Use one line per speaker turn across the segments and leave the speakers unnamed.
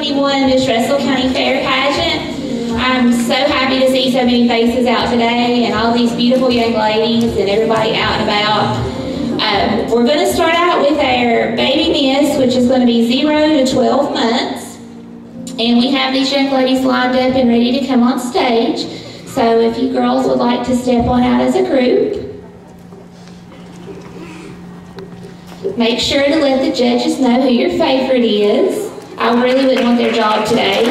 2021 Miss Russell County Fair Pageant. I'm so happy to see so many faces out today and all these beautiful young ladies and everybody out and about. We're going to start out with our baby miss, which is going to be 0 to 12 months. And we have these young ladies lined up and ready to come on stage. So if you girls would like to step on out as a group. Make sure to let the judges know who your favorite is. I really wouldn't want their job today.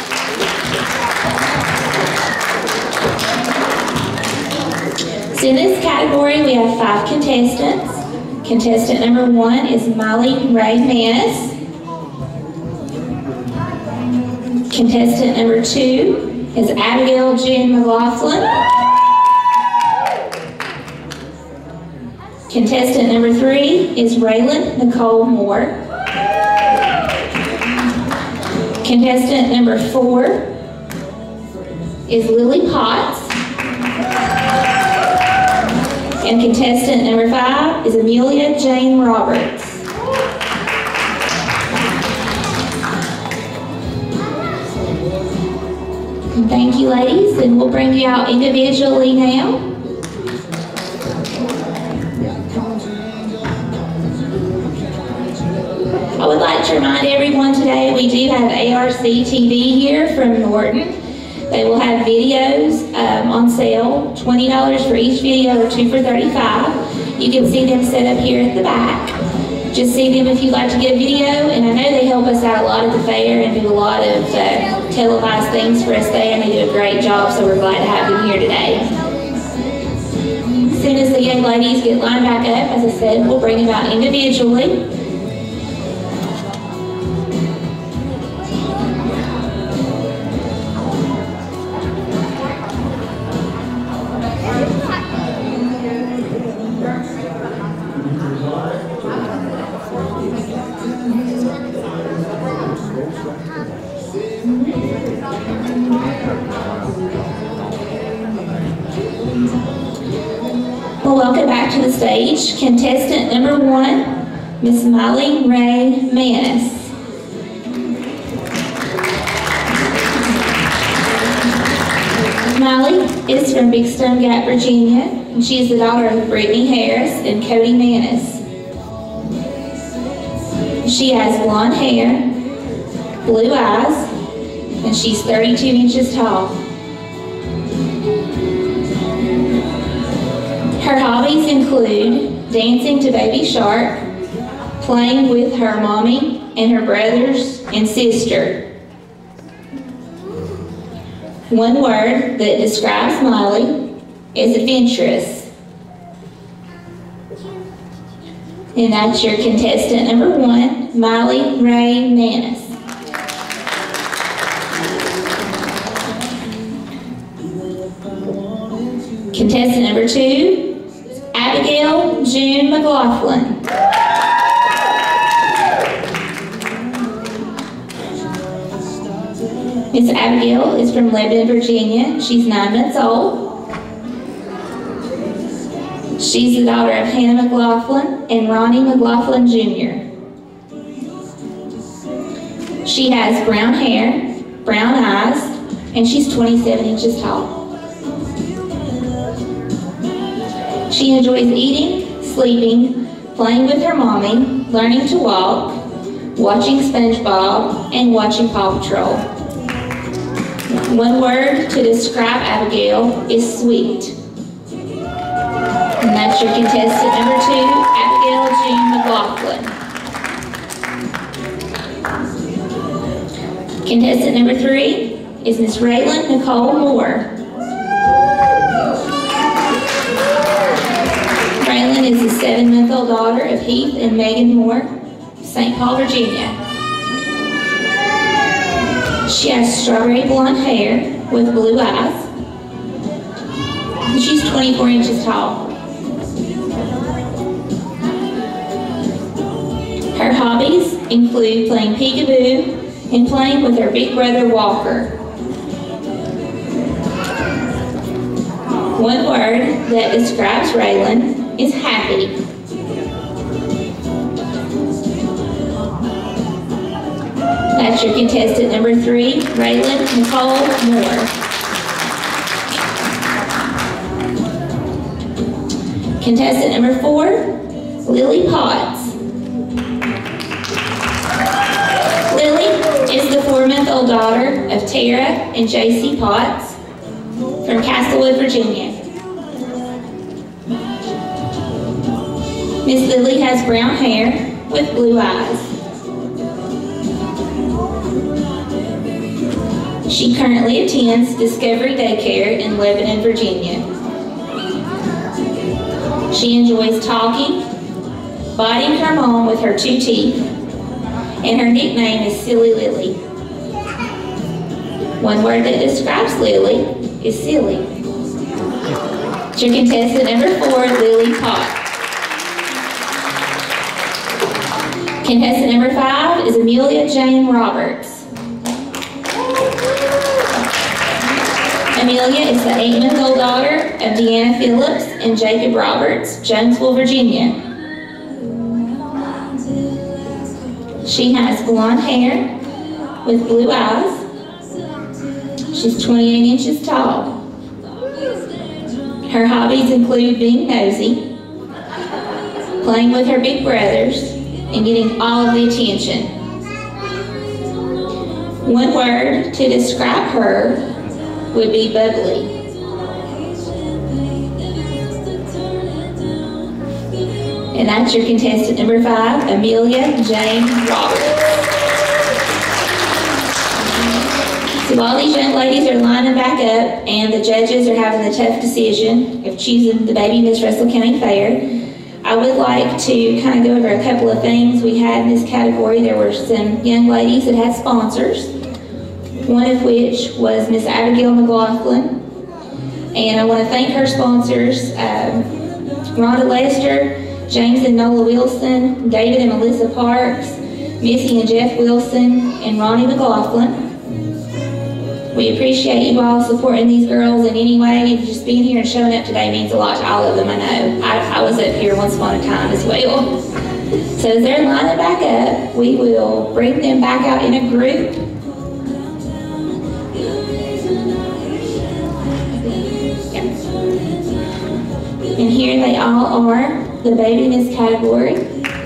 So in this category, we have 5 contestants. Contestant number 1 is Molly Ray Manis. Contestant number 2 is Abigail June McLaughlin. Contestant number 3 is Raylan Nicole Moore. Contestant number 4 is Lily Potts. And contestant number 5 is Amelia Jane Roberts. And thank you, ladies, and we'll bring you out individually now. I would like to remind everyone today we do have ARC TV here from Norton. They will have videos on sale, $20 for each video or 2 for $35. You can see them set up here at the back. Just see them if you'd like to get a video, and I know they help us out a lot at the fair and do a lot of televised things for us there, and they do a great job, so we're glad to have them here today. As soon as the young ladies get lined back up, as I said, we'll bring them out individually. Well, welcome back to the stage. Contestant number 1, Miss Molly Ray Manis. Molly is from Big Stone Gap, Virginia, and she is the daughter of Brittany Harris and Cody Manis. She has blonde hair, blue eyes, and she's 32 inches tall. Her hobbies include dancing to Baby Shark, playing with her mommy and her brothers and sister. One word that describes Molly is adventurous. And that's your contestant number 1, Molly Ray Manis. Contestant number 2, Abigail June McLaughlin. Miss Abigail is from Lebanon, Virginia. She's 9 months old. She's the daughter of Hannah McLaughlin and Ronnie McLaughlin Jr. She has brown hair, brown eyes, and she's 27 inches tall. She enjoys eating, sleeping, playing with her mommy, learning to walk, watching SpongeBob, and watching Paw Patrol. One word to describe Abigail is sweet. And that's your contestant number 2, Abigail June McLaughlin. Contestant number 3 is Miss Raylan Nicole Moore. Raylan is the 7-month-old daughter of Heath and Megan Moore, St. Paul, Virginia. She has strawberry blonde hair with blue eyes. And she's 24 inches tall. Her hobbies include playing peekaboo and playing with her big brother Walker. One word that describes Raylan is happy. That's your contestant number 3, Raylan Nicole Moore. Contestant number 4, Lily Potts. Lily is the 4-month-old daughter of Tara and J.C. Potts from Castlewood, Virginia. Miss Lily has brown hair with blue eyes. She currently attends Discovery Daycare in Lebanon, Virginia. She enjoys talking, biting her mom with her 2 teeth, and her nickname is Silly Lily. One word that describes Lily is silly. It's your contestant number 4, Lily Potts. Contestant number 5 is Amelia Jane Roberts. Amelia is the 8-month-old daughter of Deanna Phillips and Jacob Roberts, Jonesville, Virginia. She has blonde hair with blue eyes. She's 28 inches tall. Her hobbies include being nosy, playing with her big brothers, and getting all of the attention. One word to describe her would be bubbly. And that's your contestant number 5, Amelia Jane Roberts. So while these young ladies are lining back up and the judges are having the tough decision of choosing the baby Miss Russell County Fair, I would like to kind of go over a couple of things we had in this category. There were some young ladies that had sponsors, one of which was Miss Abigail McLaughlin. And I want to thank her sponsors, Rhonda Lester, James and Nola Wilson, David and Melissa Parks, Missy and Jeff Wilson, and Ronnie McLaughlin. We appreciate you all supporting these girls in any way. Just being here and showing up today means a lot to all of them, I know. I was up here once upon a time as well. So as they're lining back up, we will bring them back out in a group. And here they all are, the Baby Miss category.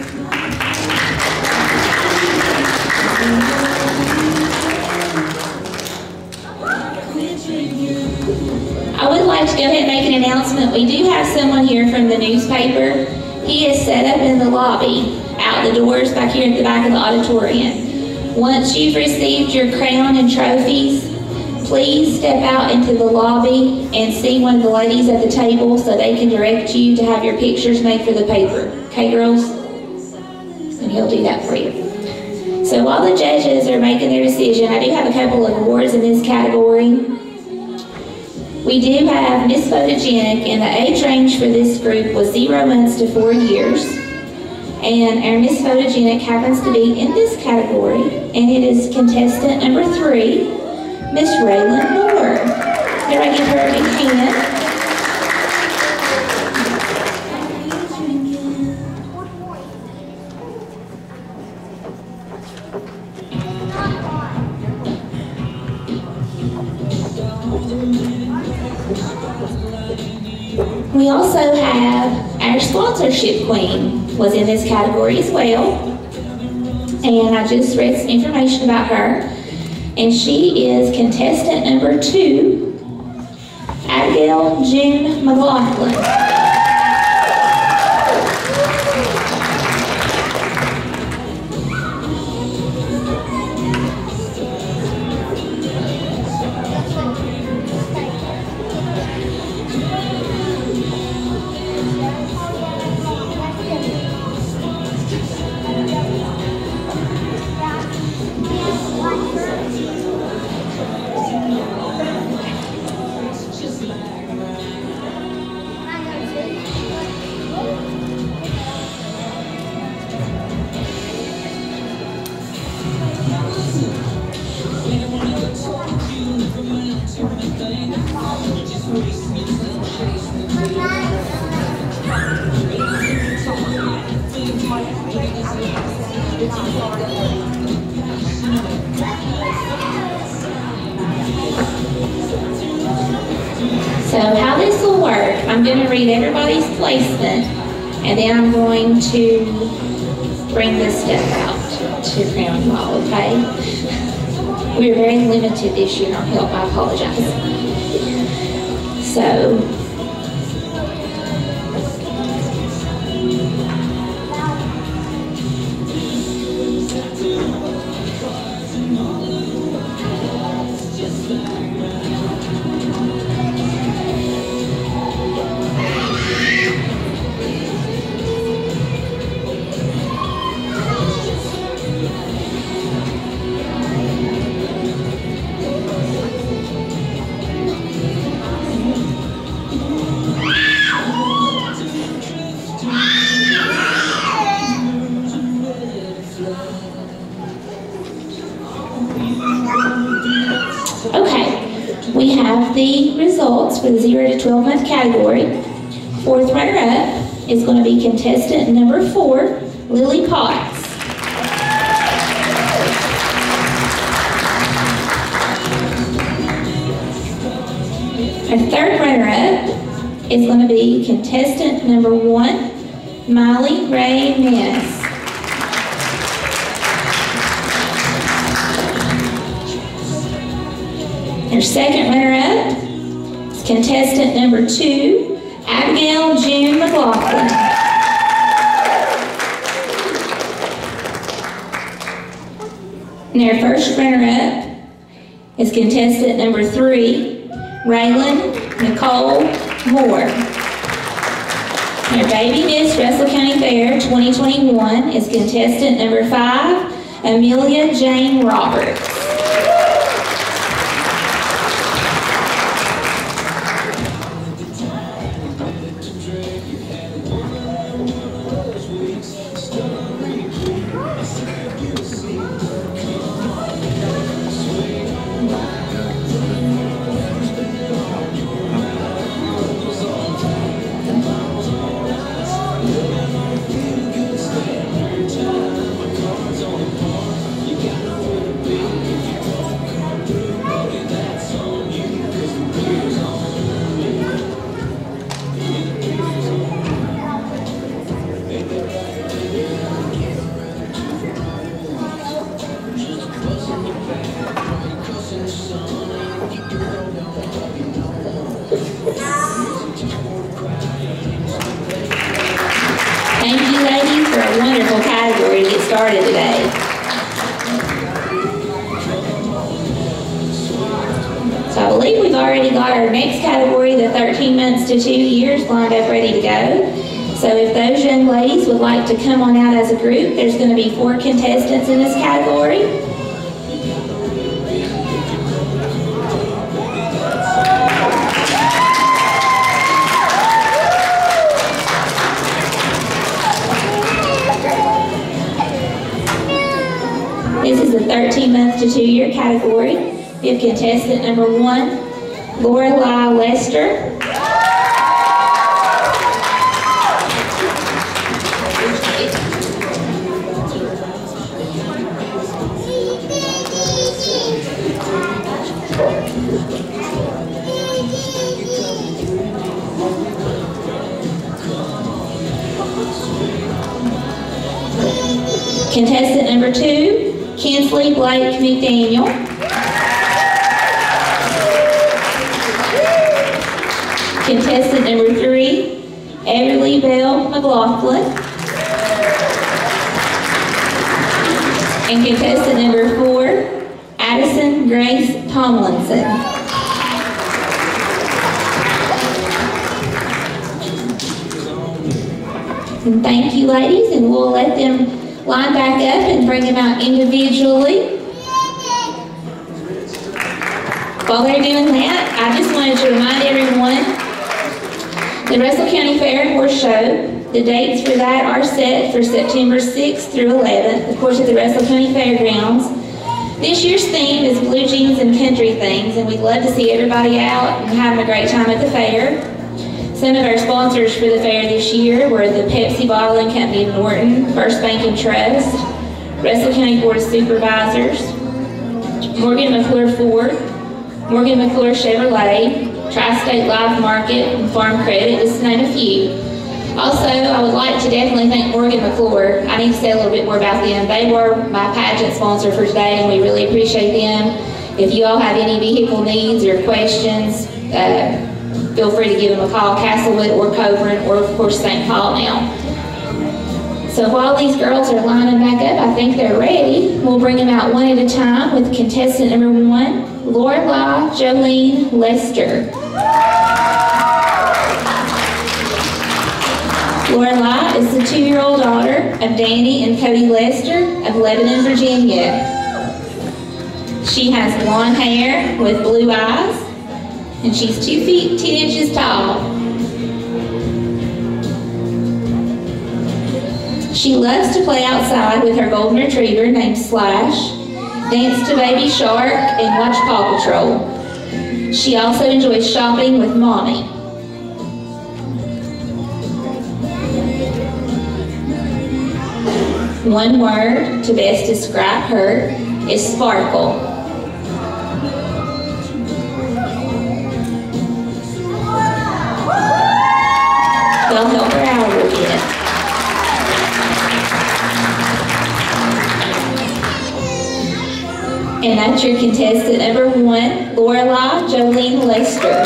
I would like to go ahead and make an announcement. We do have someone here from the newspaper. He is set up in the lobby, out the doors back here at the back of the auditorium. Once you've received your crown and trophies, please step out into the lobby and see one of the ladies at the table so they can direct you to have your pictures made for the paper. Okay, girls? And he'll do that for you. So while the judges are making their decision, I do have a couple of awards in this category. We do have Miss Photogenic, and the age range for this group was 0 months to 4 years. And our Miss Photogenic happens to be in this category, and it is contestant number 3, Miss Raylan Moore. Everybody give her a big hand. We also have our sponsorship queen was in this category as well. And I just read some information about her. And she is contestant number 2, Abigail June McLaughlin. So how this will work, I'm going to read everybody's placement, and then I'm going to bring this stuff out to crown you all, okay? We are very limited this year on help, I apologize. So, we have the results for the 0 to 12 month category. Fourth runner-up is going to be contestant number 4, Lily Potts. Our third runner-up is going to be contestant number 1, Miley Ray Miss. Our second runner-up is contestant number 2, Abigail June McLaughlin. And our first runner-up is contestant number 3, Raylan Nicole Moore. And our Baby Miss Russell County Fair 2021 is contestant number 5, Amelia Jane Roberts. Thank you, ladies, for a wonderful category to get started today. So I believe we've already got our next category, the 13 months to 2 years, lined up ready to go. So if those young ladies would like to come on out as a group, there's going to be 4 contestants in this category. This is the 13-month to 2-year category. We have contestant number 1, Lorelei Lester. Contestant number 2, Kinsley Blake McDaniel. Contestant number 3, Everly Bell McLaughlin. And contestant number 4, Addison Grace Tomlinson. And thank you, ladies, and we'll let them line back up and bring them out individually. While they're doing that, I just wanted to remind everyone, the Russell County Fair and Horse Show, the dates for that are set for September 6th through 11th, of course, at the Russell County Fairgrounds. This year's theme is blue jeans and country things, and we'd love to see everybody out and having a great time at the fair. Some of our sponsors for the fair this year were the Pepsi Bottling Company of Norton, First Bank and Trust, Russell County Board of Supervisors, Morgan McClure Ford, Morgan McClure Chevrolet, Tri-State Live Market, and Farm Credit, just to name a few. Also, I would like to definitely thank Morgan McClure. I need to say a little bit more about them. They were my pageant sponsor for today, and we really appreciate them. If you all have any vehicle needs or questions, feel free to give them a call, Castlewood or Coburn, or of course St. Paul now. So while these girls are lining back up, I think they're ready. We'll bring them out one at a time with contestant number 1, Lorelei Jolene Lester. Lorelei is the 2-year-old daughter of Danny and Cody Lester of Lebanon, Virginia. She has blonde hair with blue eyes, and she's 2 feet 10 inches tall. She loves to play outside with her golden retriever named Slash, dance to Baby Shark, and watch Paw Patrol. She also enjoys shopping with Mommy. One word to best describe her is sparkle. They'll help her out a little bit. And that's your contestant number 1, Lorelei Jolene Lester.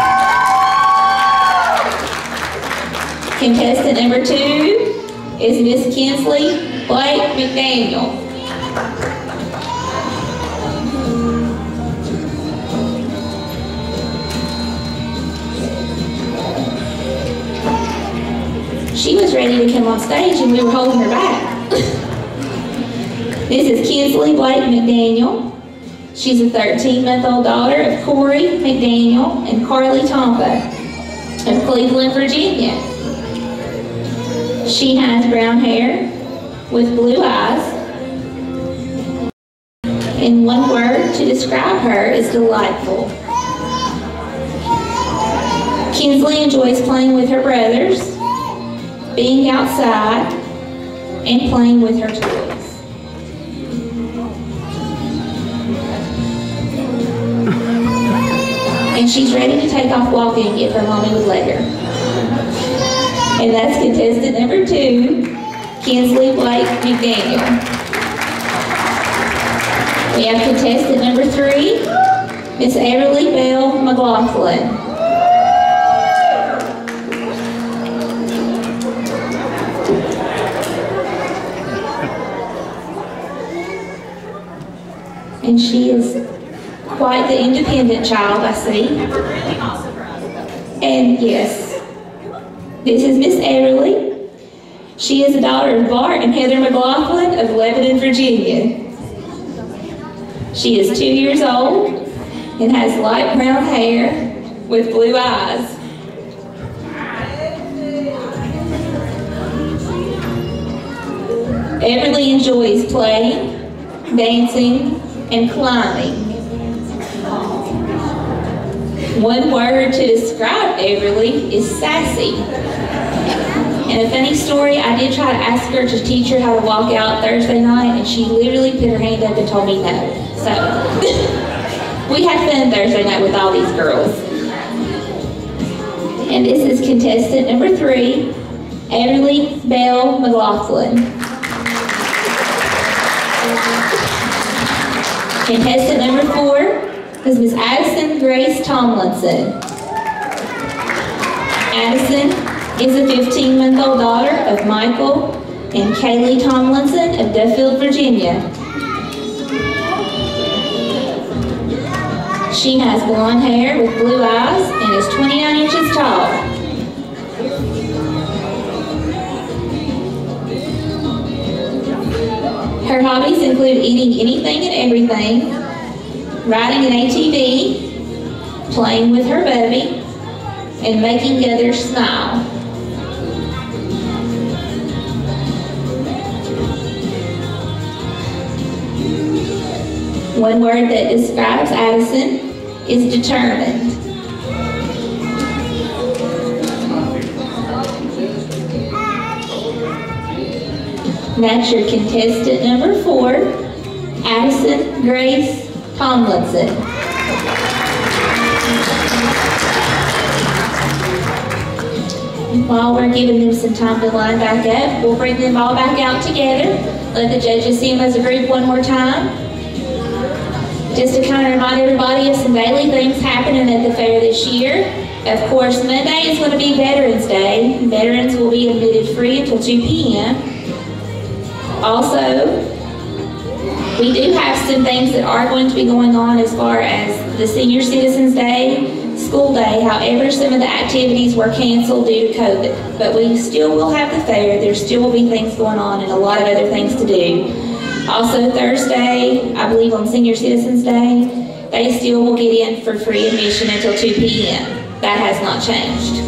Contestant number 2 is Miss Kinsley Blake McDaniel. She was ready to come on stage and we were holding her back. This is Kinsley Blake McDaniel. She's a 13-month-old daughter of Corey McDaniel and Carly Tompa of Cleveland, Virginia. She has brown hair with blue eyes. And one word to describe her is delightful. Kinsley enjoys playing with her brothers, being outside, and playing with her toys. And she's ready to take off walking if her mommy would let her. And that's contestant number 2, Kinsley Blake McDaniel. We have contestant number 3, Miss Everly Bell McLaughlin. And she is quite the independent child, I see. And yes, this is Miss Everly. She is a daughter of Bart and Heather McLaughlin of Lebanon, Virginia. She is 2 years old and has light brown hair with blue eyes. Everly enjoys playing, dancing, and climbing. One word to describe Everly is sassy. And a funny story, I did try to ask her to teach her how to walk out Thursday night, and she literally put her hand up and told me no. So, we had fun Thursday night with all these girls. And this is contestant number 3, Everly Bell McLaughlin. Contestant number 4 is Miss Addison Grace Tomlinson. Addison is a 15-month-old daughter of Michael and Kaylee Tomlinson of Duffield, Virginia. She has blonde hair with blue eyes and is 29 inches tall. Her hobbies include eating anything and everything, riding an ATV, playing with her bubby, and making others smile. One word that describes Addison is determined. That's your contestant number 4, Addison Grace Tomlinson. while we're giving them some time to line back up, we'll bring them all back out together. Let the judges see them as a group one more time. Just to kind of remind everybody of some daily things happening at the fair this year. Of course, Monday is going to be Veterans Day. Veterans will be admitted free until 2 p.m. Also, we do have some things that are going to be going on as far as the Senior Citizens Day, School Day. However, some of the activities were canceled due to COVID. But we still will have the fair. There still will be things going on and a lot of other things to do. Also Thursday, I believe on Senior Citizens Day, they still will get in for free admission until 2 p.m. That has not changed.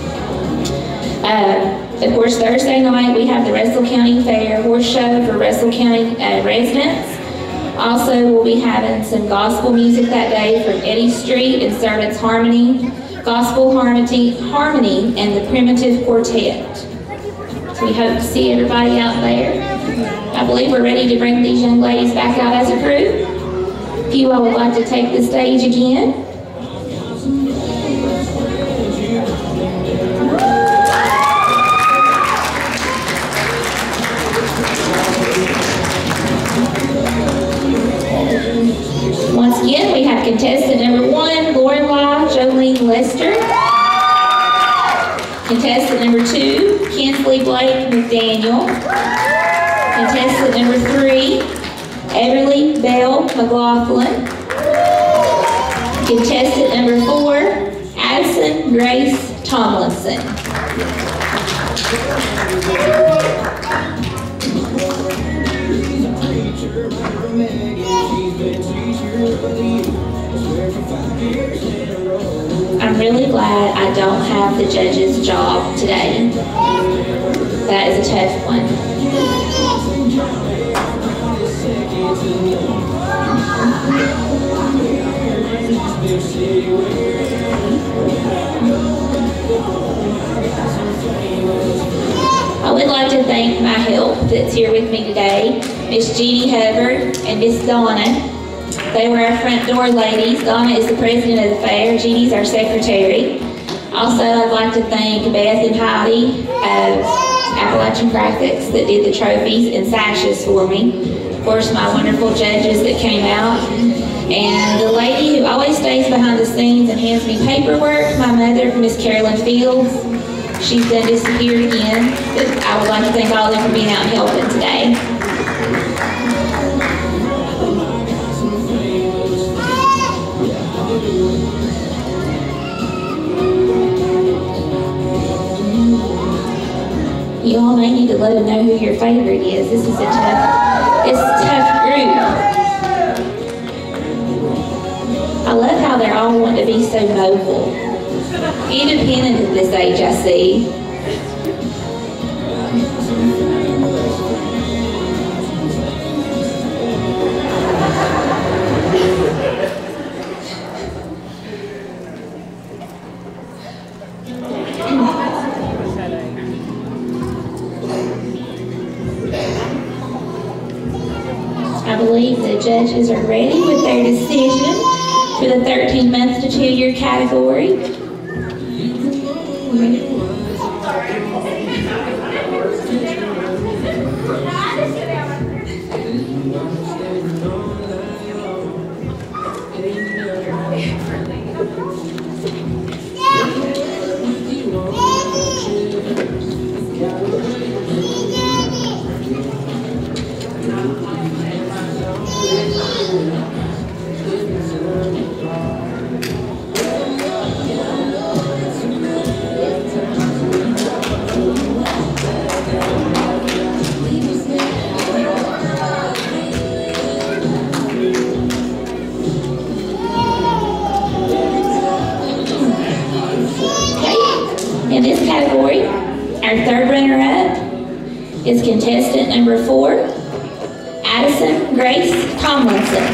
Of course, Thursday night we have the Russell County Fair horse show for Russell County residents. Also, we'll be having some gospel music that day from Eddie Street and Servants Harmony, Gospel Harmony, and the Primitive Quartet. So we hope to see everybody out there. I believe we're ready to bring these young ladies back out as a group. If you all would like to take the stage again. Once again, we have contestant number 1, Lorelei Jolene Lester. Contestant number 2, Kinsley Blake McDaniel. Contestant number 3, Everly Bell McLaughlin. Contestant number 4, Addison Grace Tomlinson. I'm really glad I don't have the judge's job today. That is a tough one. I would like to thank my help that's here with me today, Miss Jeannie Hubbard and Miss Donna. They were our front door ladies. Donna is the president of the fair. Jeannie's our secretary. Also, I'd like to thank Beth and Heidi of Appalachian Graphics that did the trophies and sashes for me. Of course, my wonderful judges that came out. And the lady who always stays behind the scenes and hands me paperwork, my mother, Miss Carolyn Fields. She's done disappeared again. But I would like to thank all of them for being out and helping today. You all may need to let them know who your favorite is. This is a tough group. I love how they're all wanting to be so mobile. Independent at this age, I see. I believe the judges are ready with their decision for the 13-month to 2-year category. In this category, our third runner-up is contestant number 4, Addison Grace Tomlinson.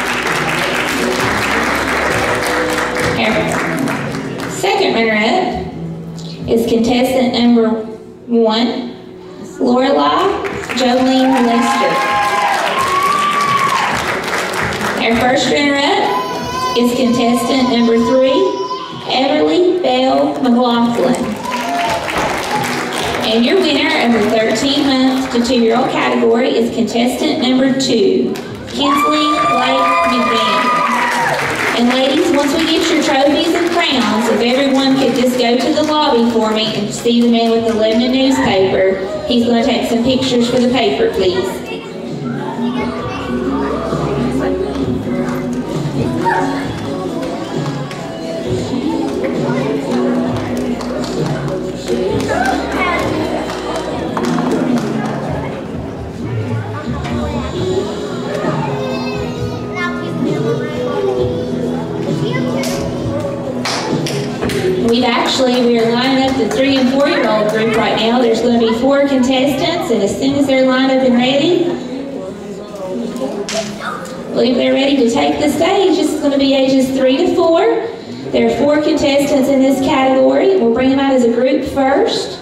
Our second runner-up is contestant number 1, Lorelei Jolene Lester. Our first runner-up is contestant number 3, Everly Bell McLaughlin. And your winner of the 13-month to 2-year-old category is contestant number 2, Kinsley Blake McDaniel. And ladies, once we get your trophies and crowns, if everyone could just go to the lobby for me and see the man with the Lebanon newspaper, he's going to take some pictures for the paper, please. We are lining up the 3- and 4-year-old group right now. There's going to be 4 contestants, and as soon as they're lined up and ready, I believe they're ready to take the stage. This is going to be ages 3 to 4. There are 4 contestants in this category. We'll bring them out as a group first.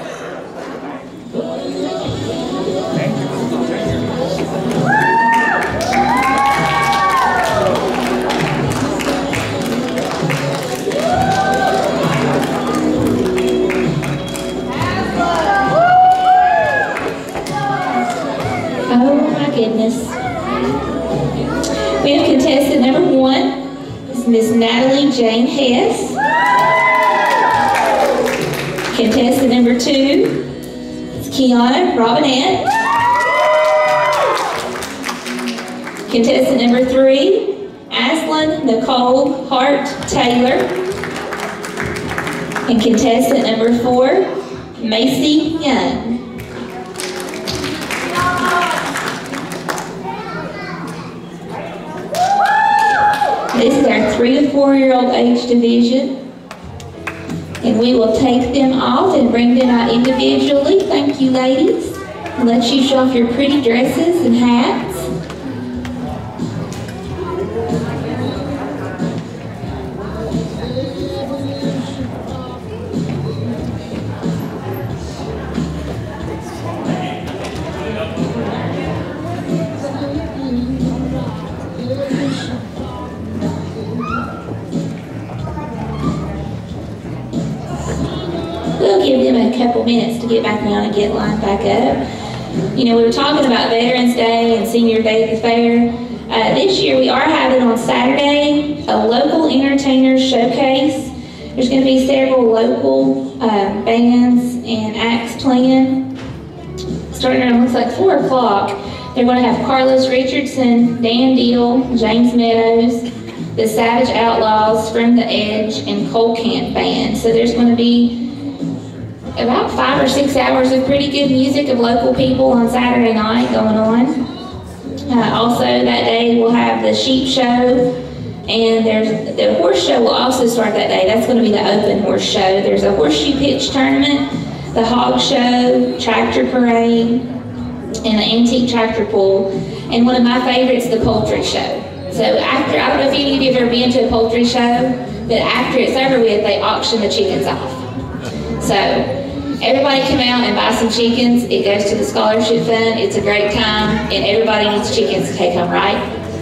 We have contestant number 1, is Miss Natalie Jane Hess. Contestant number 2 is Kiana Robinette. Contestant number 3, Ashlyn Nicole Hart Taylor. And contestant number 4, Macy Young. This is our 3 to 4-year-old age division. And we will take them off and bring them out individually. Thank you, ladies. And let you show off your pretty dresses and hats. We'll give them a couple minutes to get back down and get lined back up. You know, we were talking about Veterans Day and Senior Day at the fair. This year we are having on Saturday a local entertainers showcase. There's going to be several local bands and acts playing. Starting around, looks like 4 o'clock. They're going to have Carlos Richardson, Dan Deal, James Meadows, the Savage Outlaws, From the Edge, and Cole Camp Band. So there's going to be about 5 or 6 hours of pretty good music of local people on Saturday night going on. Also that day we'll have the sheep show, and there's the horse show will also start that day. That's going to be the open horse show. There's a horseshoe pitch tournament, the hog show, tractor parade, and the antique tractor pull, and one of my favorites, the poultry show. So after, I don't know if any of you have ever been to a poultry show, but after it's over with, they auction the chickens off. So everybody come out and buy some chickens. It goes to the scholarship fund. It's a great time, and everybody needs chickens to take home, right?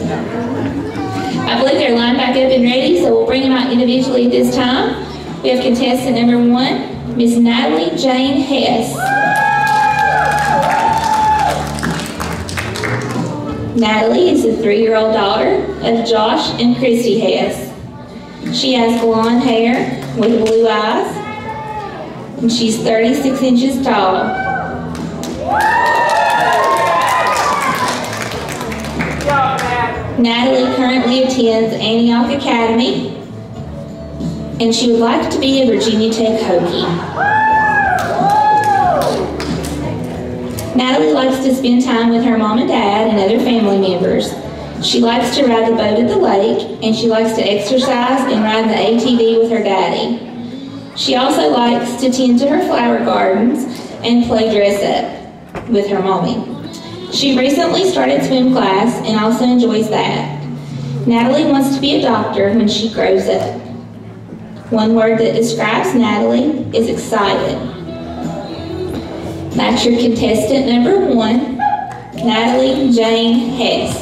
I believe they're lined back up and ready, so we'll bring them out individually at this time. We have contestant number 1, Miss Natalie Jane Hess. Natalie is the 3-year-old daughter of Josh and Christy Hess. She has blonde hair with blue eyes, and she's 36 inches tall. Natalie currently attends Antioch Academy, and she would like to be a Virginia Tech Hokie. Natalie likes to spend time with her mom and dad and other family members. She likes to ride the boat at the lake, and she likes to exercise and ride the ATV with her daddy. She also likes to tend to her flower gardens and play dress up with her mommy. She recently started swim class and also enjoys that. Natalie wants to be a doctor when she grows up. One word that describes Natalie is excited. That's your contestant number 1, Natalie Jane Hess.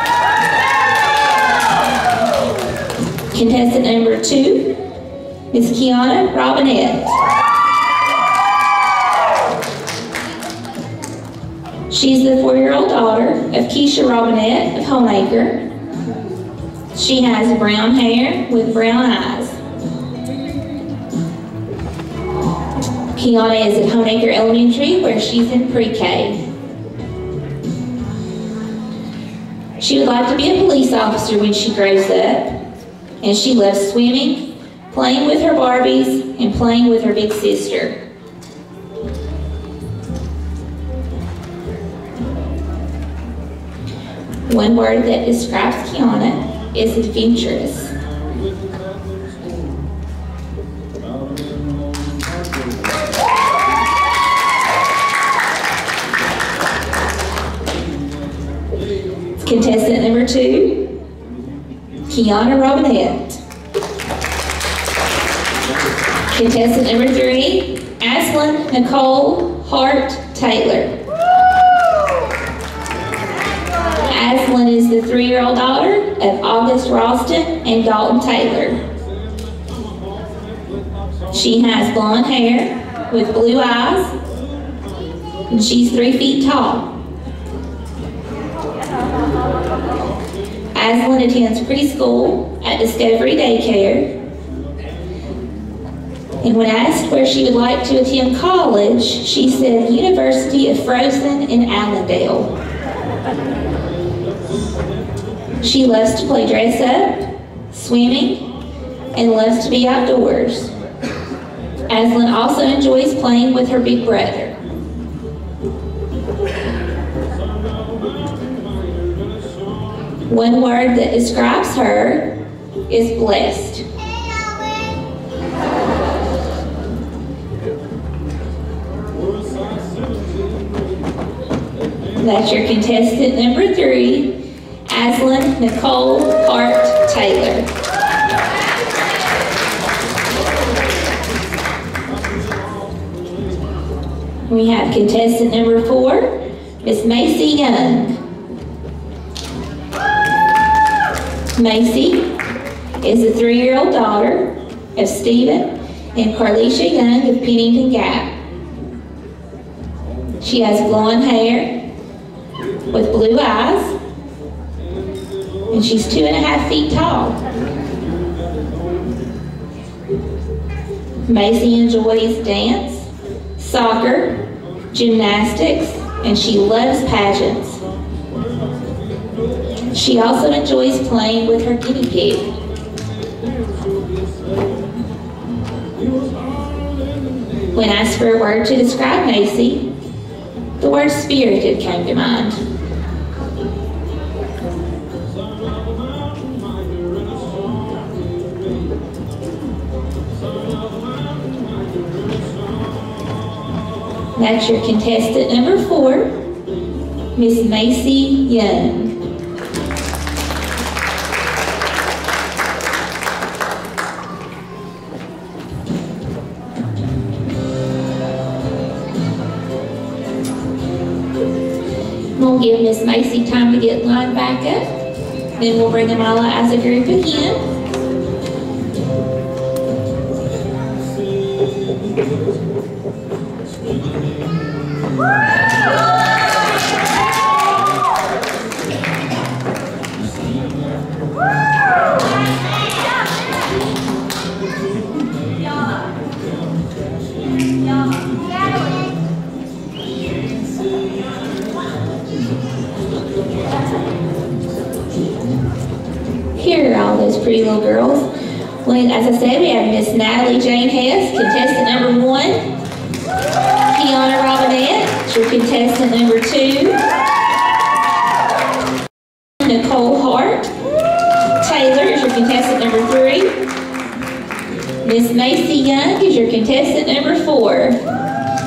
Contestant number 2, Miss Kiana Robinette. She's the 4-year-old daughter of Keisha Robinette of Homeacre. She has brown hair with brown eyes. Kiana is at Homeacre Elementary, where she's in pre-K. She would like to be a police officer when she grows up, and she loves swimming, playing with her Barbies, and playing with her big sister. One word that describes Kiana is adventurous. Contestant number 2, Kiana Robinette. Contestant number 3, Ashlyn Nicole Hart Taylor. Ashlyn is the 3-year-old daughter of August Ralston and Dalton Taylor. She has blonde hair with blue eyes, and she's 3 feet tall. Ashlyn attends preschool at Discovery Daycare. And when asked where she would like to attend college, she said University of Frozen in Allendale. She loves to play dress up, swimming, and loves to be outdoors. Ashlyn also enjoys playing with her big brother. One word that describes her is blessed. That's your contestant number 3, Ashlyn Nicole Hart Taylor. We have contestant number 4, Miss Macy Young. Macy is the 3-year-old daughter of Stephen and Carlisha Young of Pennington Gap. She has blonde hair with blue eyes, and she's 2.5 feet tall. Macy enjoys dance, soccer, gymnastics, and she loves pageants. She also enjoys playing with her guinea pig. When asked for a word to describe Macy, the word spirited came to mind. That's your contestant number 4, Miss Macy Young. We'll give Miss Macy time to get lined back up. Then we'll bring them all out as a group again. Here are all those pretty little girls. Well, as I said, we have Miss Natalie Jane Hess, contestant number 1. Kiana Robinette, your contestant number 2. Nicole Hart Taylor is your contestant number 3. Miss Macy Young is your contestant number 4.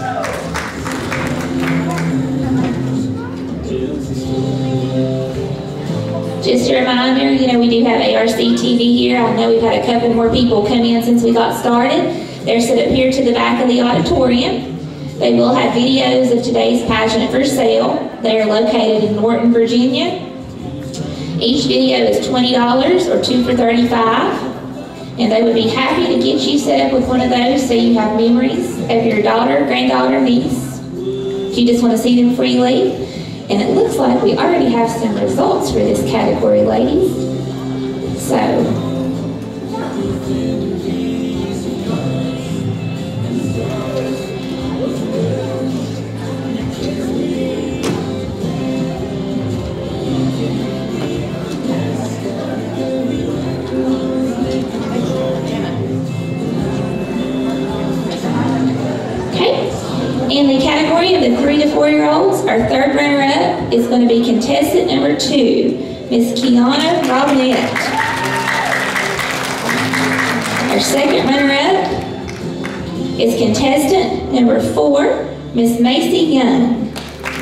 Just a reminder, we do have ARC TV here. I know we've had a couple more people come in since we got started. They're set up here to the back of the auditorium. They will have videos of today's pageant for sale. They are located in Norton, Virginia. Each video is $20 or 2 for $35. And they would be happy to get you set up with one of those so you have memories of your daughter, granddaughter, niece. If you just want to see them freely. And it looks like we already have some results for this category, ladies. So, in the category of the 3 to 4-year-olds, our third runner-up is going to be contestant number 2, Miss Kiana Robinette. Our second runner-up is contestant number 4, Miss Macy Young.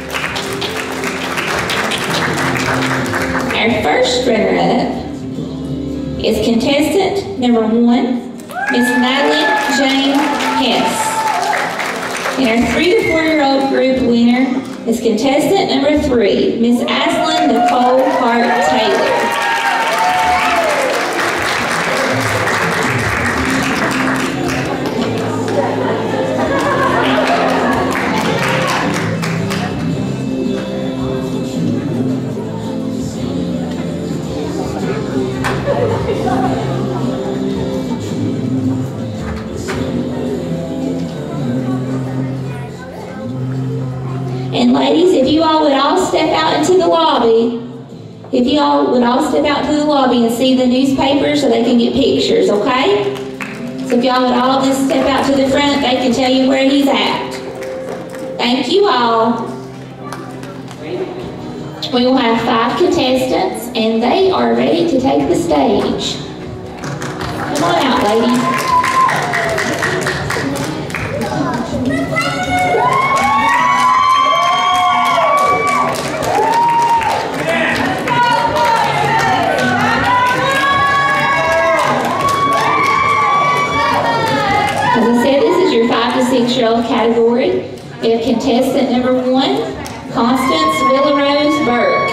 Our first runner-up is contestant number 1, Miss Natalie Jane Hess. And our 3 to 4-year-old group winner is contestant number 3, Miss Aslan Nicole Hart-Taylor. And ladies, if you all would all step out into the lobby, and see the newspaper so they can get pictures, okay? So if y'all would all just step out to the front, they can tell you where he's at. Thank you all. We will have 5 contestants, and they are ready to take the stage. Come on out, ladies. As I said, this is your 5 to 6-year-old category. We have contestant number 1, Constance Willarose Burke.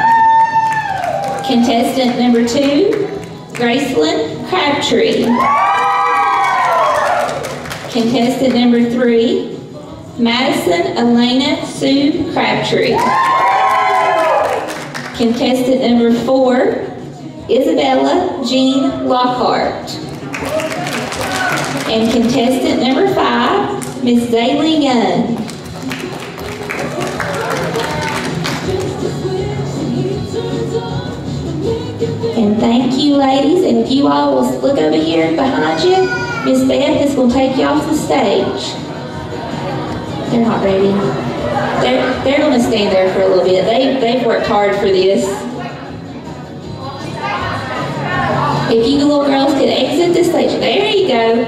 Contestant number 2, Gracelyn Crabtree. Contestant number 3, Madison Elena Sue Crabtree. Contestant number 4, Isabella Jean Lockhart. And contestant number 5, Miss Daly Young. And thank you, ladies. And if you all will look over here behind you, Miss Beth is going to take you off the stage. They're not ready. They're going to stand there for a little bit. They've worked hard for this. If you little girls could exit the stage. There you go.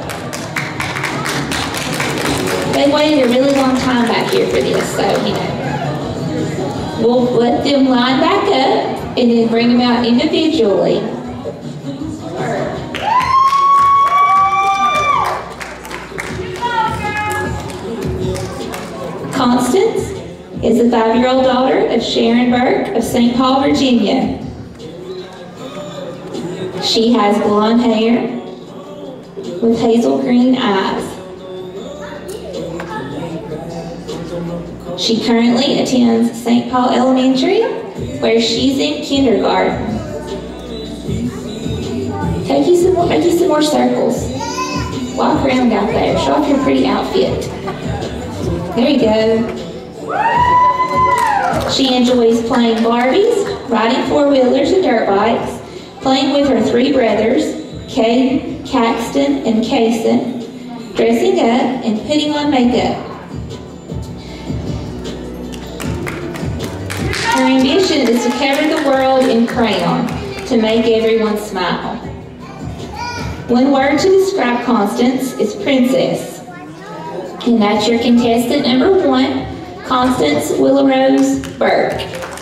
They waited a really long time back here for this, so, you know. We'll let them line back up and then bring them out individually. Constance is the 5-year-old daughter of Sharon Burke of St. Paul, Virginia. She has blonde hair with hazel green eyes. She currently attends St. Paul Elementary, where she's in kindergarten. Make you some more circles. Walk around out there. Show off your pretty outfit. There you go. She enjoys playing Barbies, riding 4-wheelers and dirt bikes, playing with her 3 brothers, Cade, Caxton, and Kaysen, dressing up and putting on makeup. Her ambition is to cover the world in crayon to make everyone smile. One word to describe Constance is princess. And that's your contestant number 1, Constance Willarose Burke.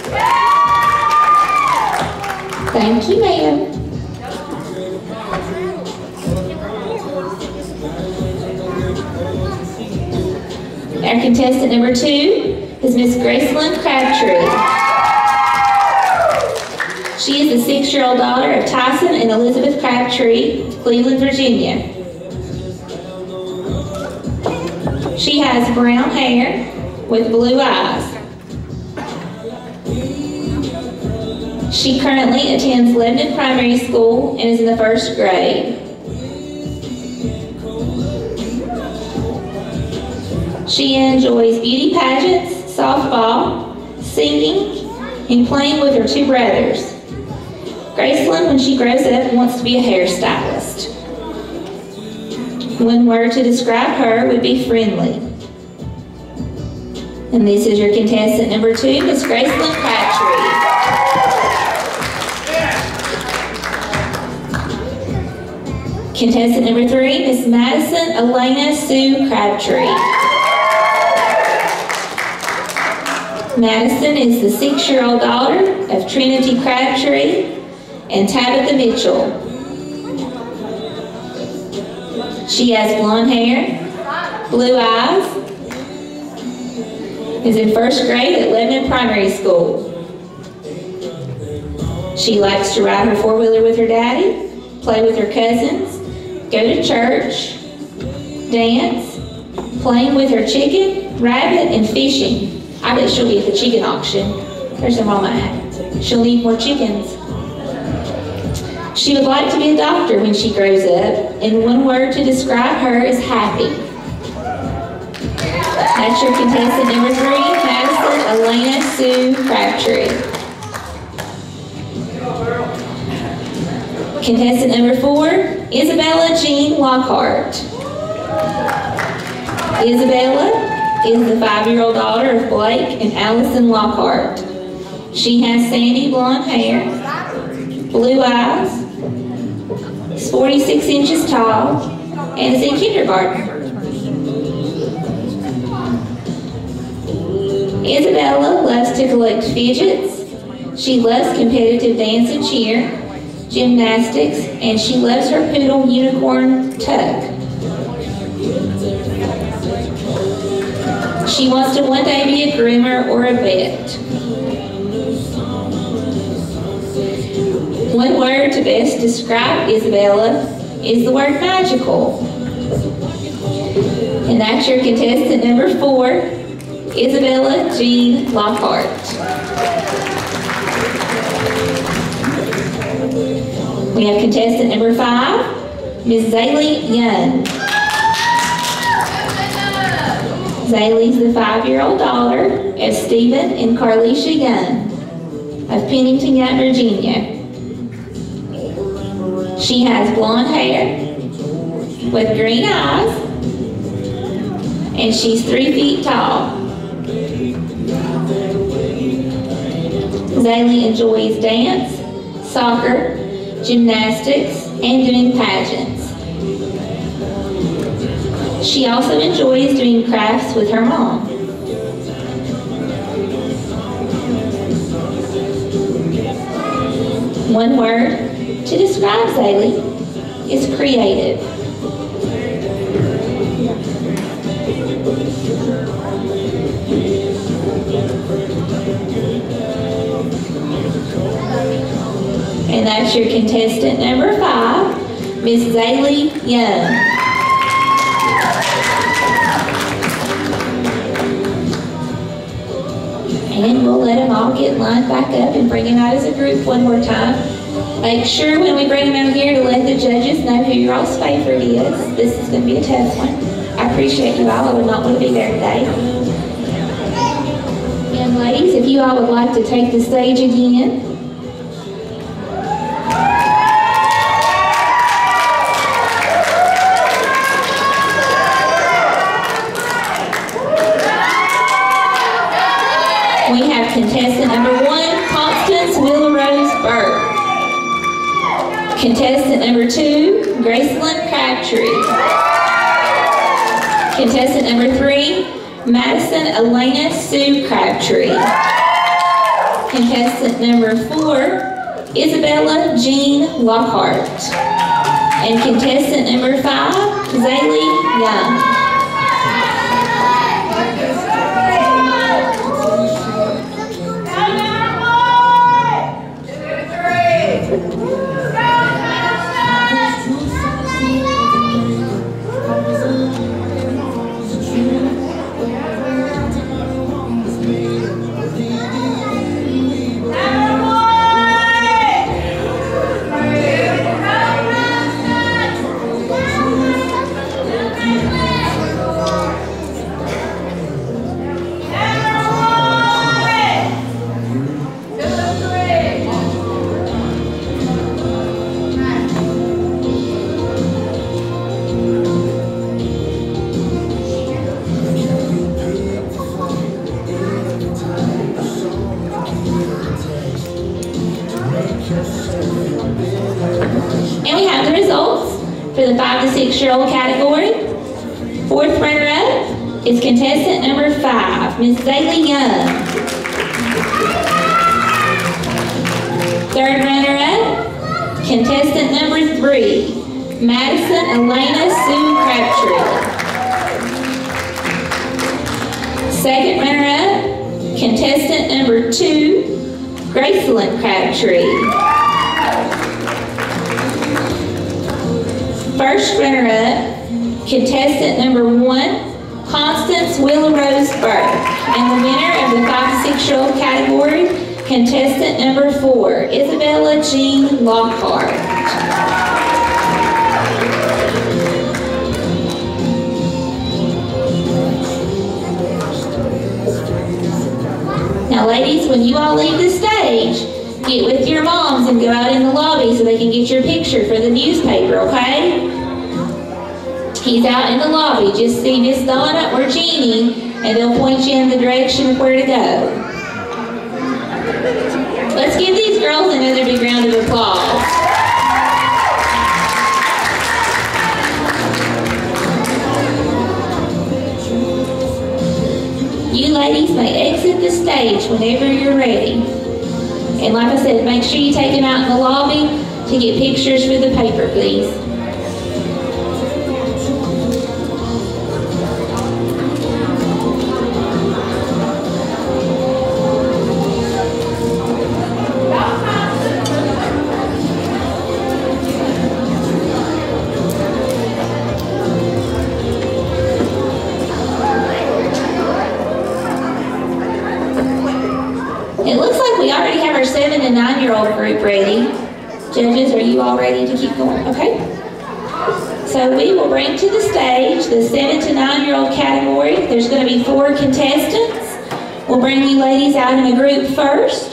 Thank you, ma'am. Our contestant number 2 is Miss Gracelyn Crabtree. She is the 6-year-old daughter of Tyson and Elizabeth Crabtree, Cleveland, Virginia. She has brown hair with blue eyes. She currently attends Lebanon Primary School and is in the 1st grade. She enjoys beauty pageants, softball, singing, and playing with her 2 brothers. Gracelyn, when she grows up, wants to be a hairstylist. One word to describe her would be friendly. And this is your contestant number 2, Miss Gracelyn Crabtree. Contestant number 3, Miss Madison Elena Sue Crabtree. Madison is the 6-year-old daughter of Trinity Crabtree and Tabitha Mitchell. She has blonde hair, blue eyes, is in 1st grade at Lebanon Primary School. She likes to ride her 4-wheeler with her daddy, play with her cousins, go to church, dance, playing with her chicken, rabbit, and fishing. I bet she'll be at the chicken auction. There's her mama at. She'll need more chickens. She would like to be a doctor when she grows up, and one word to describe her is happy. That's your contestant number 3, Madison Elena Sue Crabtree. Contestant number 4, Isabella Jean Lockhart. Isabella is the 5-year-old daughter of Blake and Allison Lockhart. She has sandy blonde hair, blue eyes, is 46 inches tall, and is in kindergarten. Isabella loves to collect fidgets. She loves competitive dance and cheer, gymnastics, and she loves her poodle unicorn Tuck. She wants to one day be a groomer or a vet. One word to best describe Isabella is the word magical. And that's your contestant number 4, Isabella Jean Lockhart. We have contestant number 5, Ms. Zaylee Young. Zaylee's the 5-year-old daughter of Stephen and Carlisha Young of Pennington, Virginia. She has blonde hair with green eyes, and she's 3 feet tall. Zaylee enjoys dance, soccer, gymnastics, and doing pageants. She also enjoys doing crafts with her mom. One word to describe Zaylee is creative. And that's your contestant number 5, Miss Zaylee Young. And we'll let them all get lined back up and bring them out as a group one more time. Make sure when we bring them out here to let the judges know who your all's favorite is. This is going to be a tough one. I appreciate you all. I would not want to be there today. Young ladies, if you all would like to take the stage again. We have contestant number 1, Constance Willarose Burke. Contestant number 2, Gracelyn Crabtree. Contestant number 3, Madison Elena Sue Crabtree. Contestant number 4, Isabella Jean Lockhart. And contestant number 5, Zaylee Young. And we have the results for the 5 to 6-year-old category. 4th runner-up is contestant number 5, Miss Zaylee Young. 3rd runner-up, contestant number 3, Madison Elena Sue Crabtree. 2nd runner-up, contestant number 2, Gracelyn Crabtree. 1st runner-up, contestant number 1, Constance Willow Rose Burke. And the winner of the 5 to 6-year-old category, contestant number 4, Isabella Jean Lockhart. Now ladies, when you all leave the stage, get with your moms and go out in the lobby so they can get your picture for the newspaper, okay? He's out in the lobby. Just see Miss Donna or Jeannie, and they'll point you in the direction of where to go. Let's give these girls another big round of applause. You ladies may exit the stage whenever you're ready. And like I said, make sure you take them out in the lobby to get pictures for the paper, please. It looks like we already have our 7 to 9-year-old group ready. Judges, are you all ready to keep going? Okay. So we will bring to the stage the 7 to 9-year-old category. There's going to be 4 contestants. We'll bring you ladies out in a group first.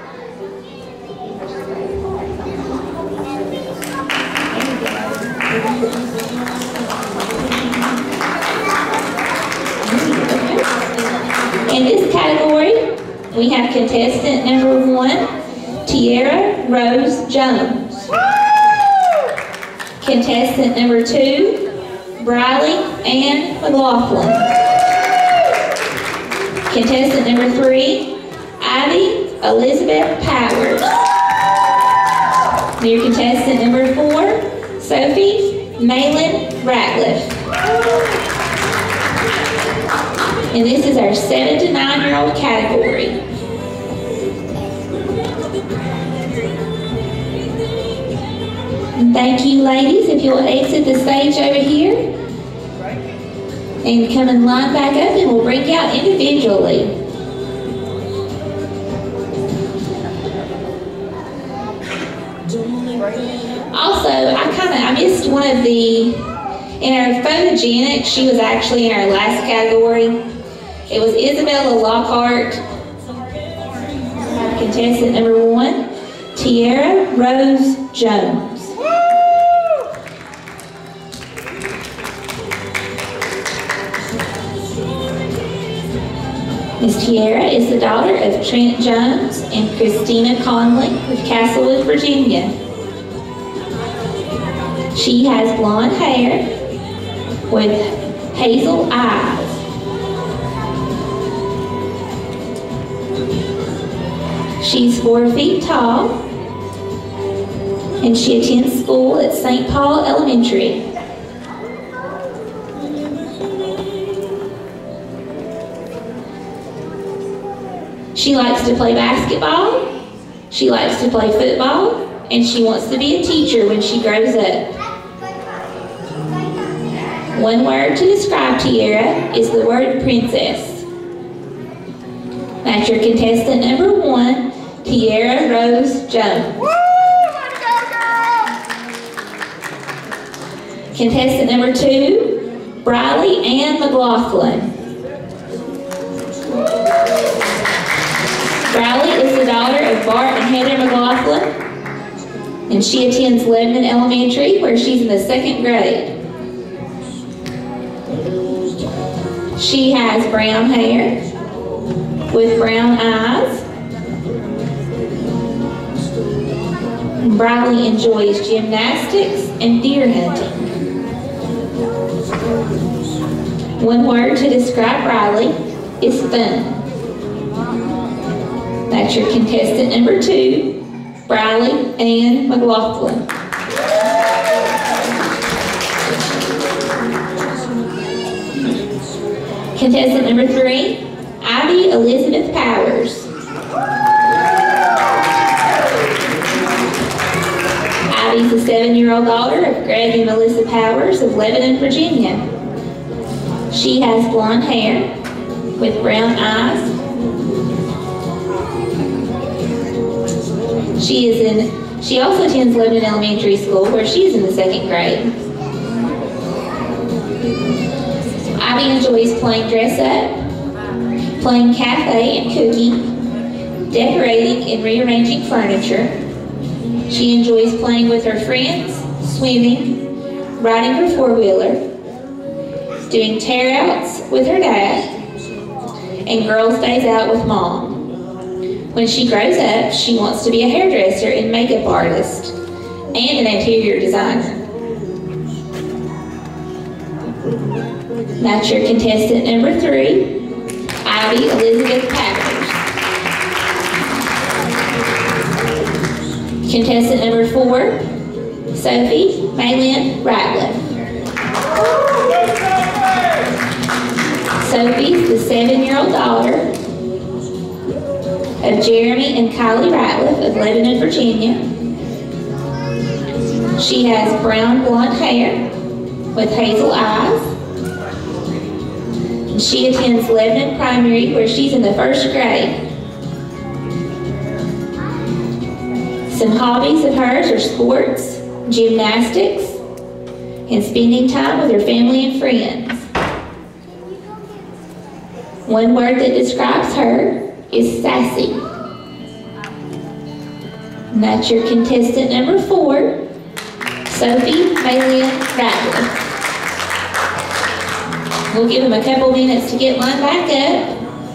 In this category, we have contestant number 1, Tiara Rose Jones. Contestant number 2, Briley Ann McLaughlin. Contestant number 3, Ivy Elizabeth Powers. Your contestant number 4, Sophie Malin Ratliff. And this is our 7 to 9-year-old category. And thank you, ladies. If you'll exit the stage over here and come and line back up, and we'll bring you out individually. Also, I missed one of the, in our photogenic, she was actually in our last category. It was Isabella Lockhart. Contestant number 1, Tiara Rose Jones. Miss Tiara is the daughter of Trent Jones and Christina Conley of Castlewood, Virginia. She has blonde hair with hazel eyes. She's 4 feet tall, and she attends school at St. Paul Elementary. She likes to play basketball, she likes to play football, and she wants to be a teacher when she grows up. One word to describe Tiara is the word princess. That's your contestant number 1, Tiara Rose Jones.
Woo! Way to go, girl!
Contestant number 2, Briley Ann McLaughlin. Briley is the daughter of Bart and Heather McLaughlin, and she attends Lebanon Elementary, where she's in the 2nd grade. She has brown hair with brown eyes. Briley enjoys gymnastics and deer hunting. One word to describe Riley is fun. That's your contestant number 2, Briley Ann McLaughlin. Contestant number 3, Ivy Elizabeth Powers. Ivy's the 7-year-old daughter of Greg and Melissa Powers of Lebanon, Virginia. She has blonde hair with brown eyes. She also attends Lebanon Elementary School, where she is in the 2nd grade. Ivy enjoys playing dress up, playing cafe and cooking, decorating and rearranging furniture. She enjoys playing with her friends, swimming, riding her 4-wheeler, doing tear-outs with her dad, and girls' days out with mom. When she grows up, she wants to be a hairdresser and makeup artist, and an interior designer. That's your contestant number 3, Ivy Elizabeth Powers. Contestant number 4, Sophie Maylin Ratliff. Sophie's the 7-year-old daughter of Jeremy and Kylie Ratliff of Lebanon, Virginia. She has brown blonde hair with hazel eyes. She attends Lebanon Primary, where she's in the 1st grade. Some hobbies of hers are sports, gymnastics, and spending time with her family and friends. One word that describes her is sassy. And that's your contestant number 4, Sophie Maylin Ratliff. We'll give them a couple minutes to get lined back up.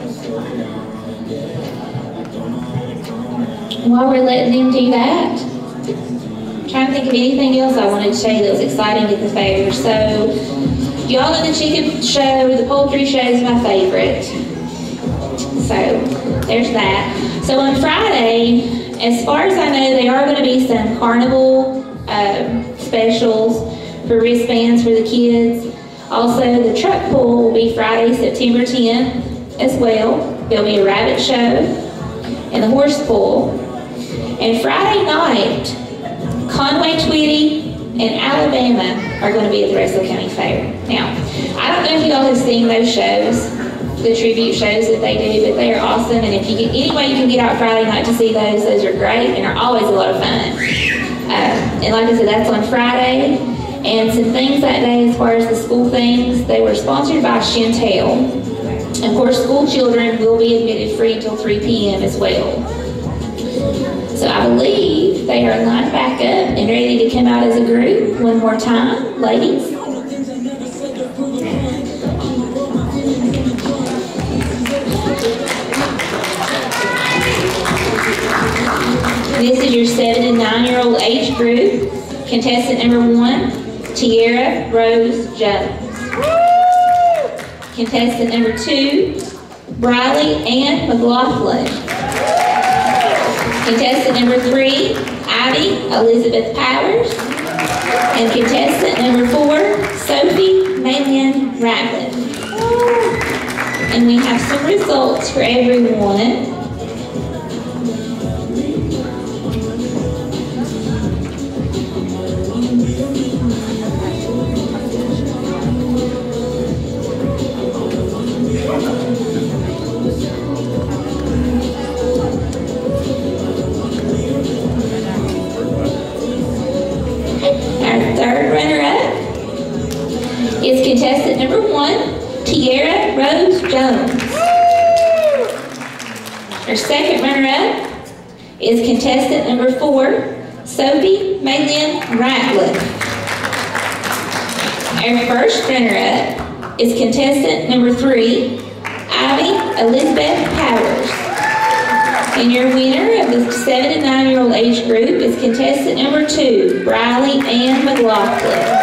While we're letting them do that, I'm trying to think of anything else I wanted to show you that was exciting at the fair. So, y'all know the chicken show, the poultry show is my favorite. So, there's that. So on Friday, as far as I know, there are going to be some carnival specials for wristbands for the kids. Also, the truck pull will be Friday, September 10th as well. There'll be a rabbit show and the horse pull. And Friday night, Conway Twitty and Alabama are going to be at the Russell County Fair. Now, I don't know if you all have seen those shows, the tribute shows that they do, but they are awesome. And if you get any way you can get out Friday night to see those are great and are always a lot of fun. And like I said, that's on Friday. And some things that day as far as the school things, they were sponsored by Chantel. And of course, school children will be admitted free until 3 p.m. as well. So I believe they are lined back up and ready to come out as a group. One more time, ladies. This is your 7 and 9-year-old age group. Contestant number 1, Tiara Rose Jones. Contestant number 2, Briley Ann McLaughlin. Contestant number 3, Ivy Elizabeth Powers. And contestant number 4, Sophie Maylin Ratliff. And we have some results for everyone. Is contestant number 1, Tiara Rose Jones. Our second runner-up is contestant number 4, Sophie Maylin Ratliff. Our first runner-up is contestant number 3, Ivy Elizabeth Powers. And your winner of the 7 to 9-year-old age group is contestant number 2, Briley Ann McLaughlin.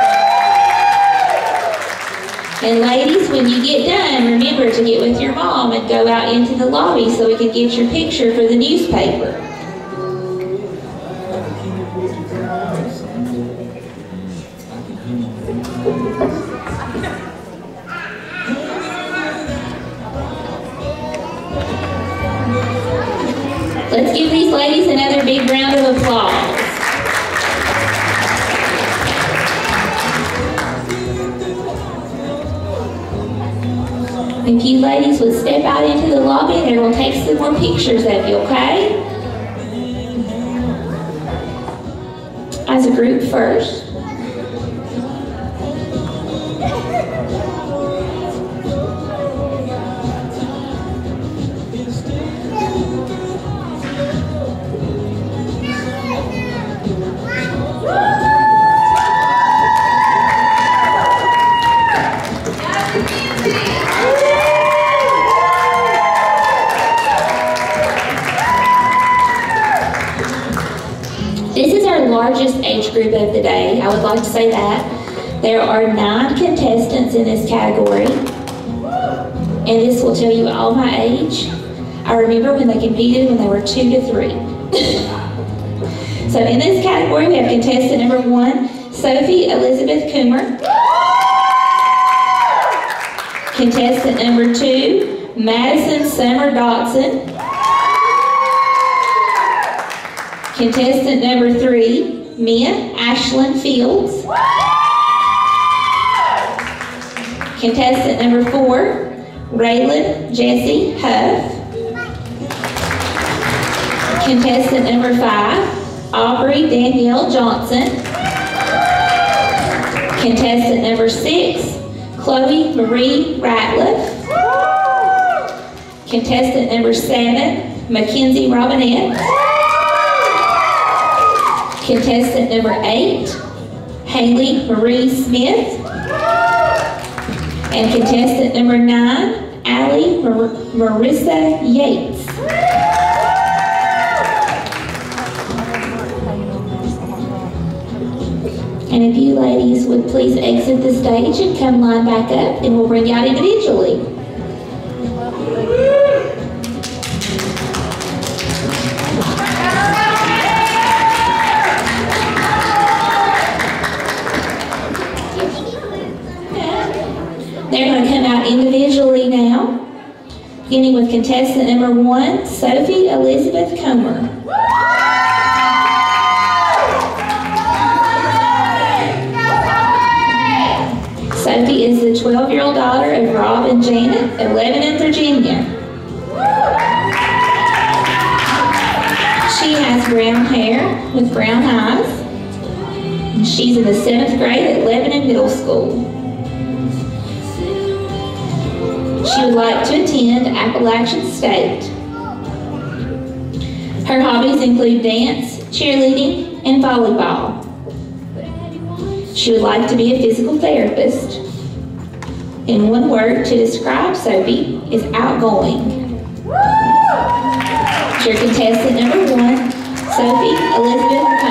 And ladies, when you get done, remember to get with your mom and go out into the lobby so we can get your picture for the newspaper. Let's give these ladies another big round of applause. If you ladies would step out into the lobby, they're going to take some more pictures of you, okay? As a group first. Largest age group of the day. I would like to say that. There are 9 contestants in this category, and this will tell you all my age. I remember when they competed when they were 2 to 3. So in this category we have contestant number 1, Sophie Elizabeth Coomer. Contestant number 2, Madison Summer Dotson. Contestant number 3, Mia Ashlyn Fields. Contestant number 4, Raylan Jesse Huff. Contestant number 5, Aubrey Danielle Johnson. Contestant number 6, Chloe Marie Ratliff. Contestant number 7, Mackenzie Robinette. Contestant number 8, Haley Marie Smith. And contestant number 9, Allie Marissa Yates. And if you ladies would please exit the stage and come line back up, and we'll bring you out individually. They're going to come out individually now, beginning with contestant number 1, Sophie Elizabeth Comer. Sophie is the 12-year-old daughter of Rob and Janet of Lebanon, Virginia. She has brown hair with brown eyes. And she's in the 7th grade at Lebanon Middle School. She would like to attend Appalachian State. Her hobbies include dance, cheerleading, and volleyball. She would like to be a physical therapist. In one word to describe Sophie is outgoing. Your contestant number 1, Sophie Elizabeth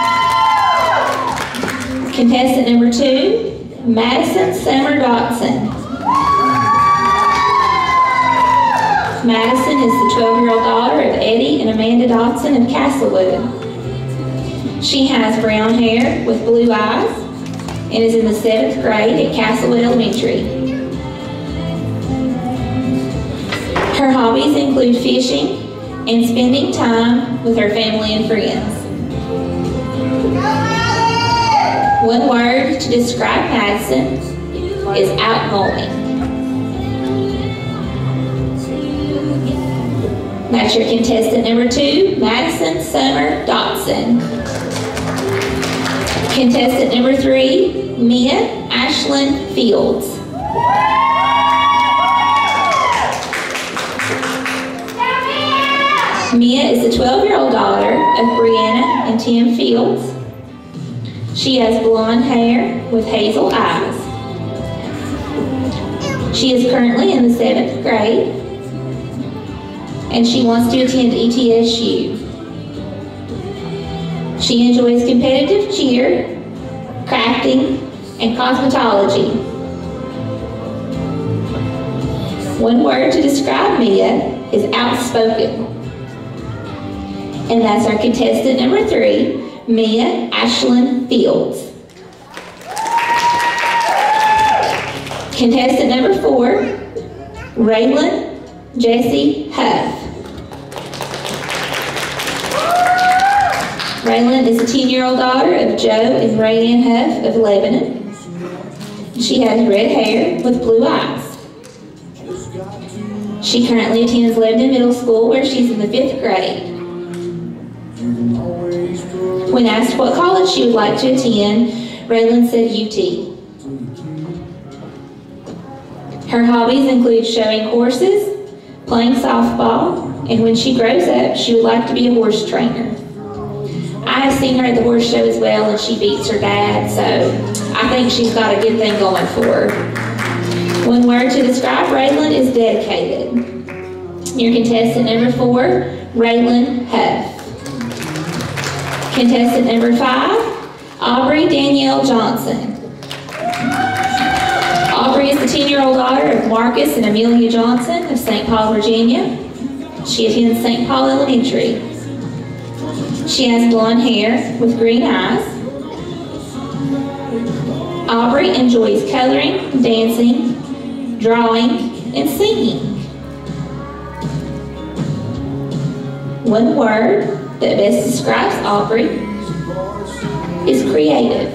Comer. Contestant number 2, Madison Summer Dotson. Madison is the 12-year-old daughter of Eddie and Amanda Dotson of Castlewood. She has brown hair with blue eyes and is in the 7th grade at Castlewood Elementary. Her hobbies include fishing and spending time with her family and friends. One word to describe Madison is outgoing. That's your contestant number 2, Madison Summer Dotson. Contestant number 3, Mia Ashlyn Fields. Mia is the 12-year-old daughter of Brianna and Tim Fields. She has blonde hair with hazel eyes. She is currently in the 7th grade. and she wants to attend ETSU. She enjoys competitive cheer, crafting, and cosmetology. One word to describe Mia is outspoken. And that's our contestant number 3, Mia Ashlyn Fields. Contestant number 4, Raylan Jesse Huff. Raylan is a 10-year-old daughter of Joe and Rayanne Huff of Lebanon. She has red hair with blue eyes. She currently attends Lebanon Middle School, where she's in the 5th grade. When asked what college she would like to attend, Raylan said UT. Her hobbies include showing horses, playing softball, and when she grows up, she would like to be a horse trainer. I have seen her at the horse show as well, and she beats her dad, so I think she's got a good thing going for her. One word to describe Raylan is dedicated. Your contestant number 4, Raylan Huff. Contestant number 5, Aubrey Danielle Johnson. Aubrey is the 10-year-old daughter of Marcus and Amelia Johnson of St. Paul, Virginia. She attends St. Paul Elementary. She has blonde hair with green eyes. Aubrey enjoys coloring, dancing, drawing, and singing. One word that best describes Aubrey is creative.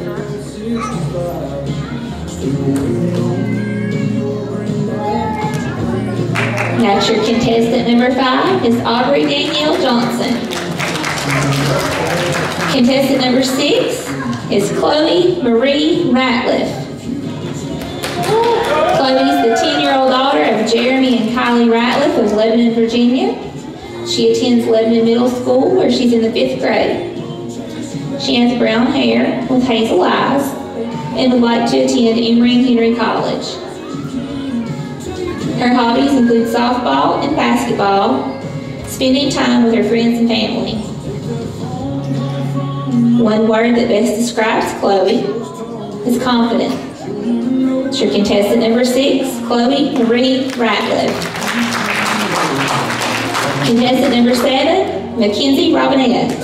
That's your contestant number 5 is Aubrey Danielle Johnson. Contestant number 6 is Chloe Marie Ratliff. Chloe is the 10-year-old daughter of Jeremy and Kylie Ratliff of Lebanon, Virginia. She attends Lebanon Middle School, where she's in the 5th grade. She has brown hair with hazel eyes and would like to attend Emory and Henry College. Her hobbies include softball and basketball, spending time with her friends and family. One word that best describes Chloe is confident. It's your contestant number 6, Chloe Marie Ratliff. Contestant number 7, Mackenzie Robinette.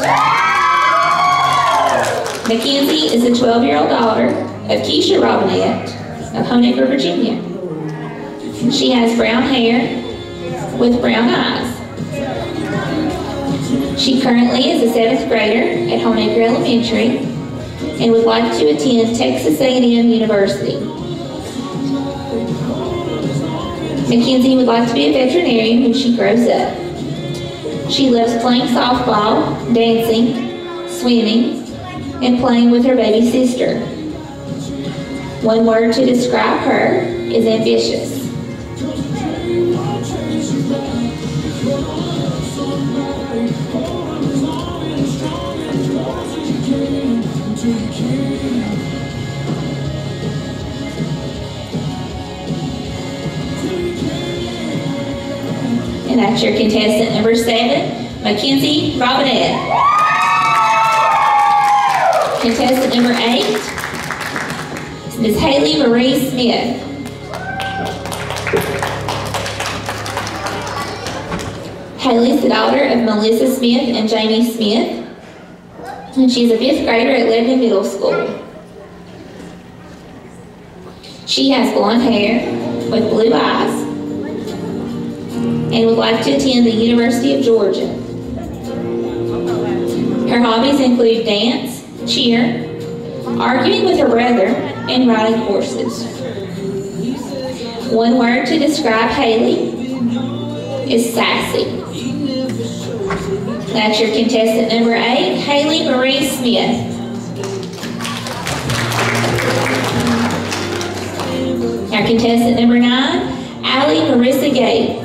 Mackenzie is the 12-year-old daughter of Keisha Robinette of Honecker, Virginia. She has brown hair with brown eyes. She currently is a 7th grader at Honecker Elementary and would like to attend Texas A&M University. Mackenzie would like to be a veterinarian when she grows up. She loves playing softball, dancing, swimming, and playing with her baby sister. One word to describe her is ambitious. And that's your contestant number 7, Mackenzie Robinette. Contestant number 8 is Ms. Haley Marie Smith. Haley's the daughter of Melissa Smith and Jamie Smith, and she's a 5th grader at Lebanon Middle School. She has blonde hair with blue eyes and would like to attend the University of Georgia. Her hobbies include dance, cheer, arguing with her brother, and riding horses. One word to describe Haley is sassy. That's your contestant number 8, Haley Marie Smith. Our contestant number 9, Allie Marissa Gates.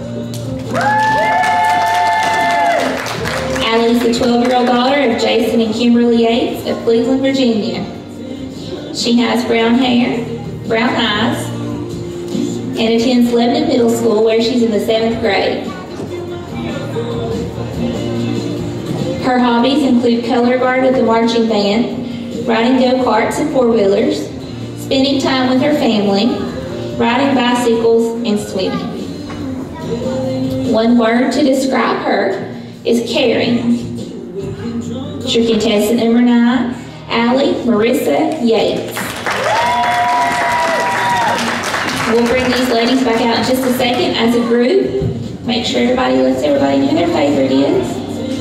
Allie's the 12-year-old daughter of Jason and Kimberly Yates of Cleveland, Virginia. She has brown hair, brown eyes, and attends Lebanon Middle School, where she's in the 7th grade. Her hobbies include color guard with the marching band, riding go-karts and four-wheelers, spending time with her family, riding bicycles, and swimming. One word to describe her is caring. It's your contestant number 9, Allie Marissa Yates. We'll bring these ladies back out in just a second as a group. Make sure everybody lets everybody know who their favorite is.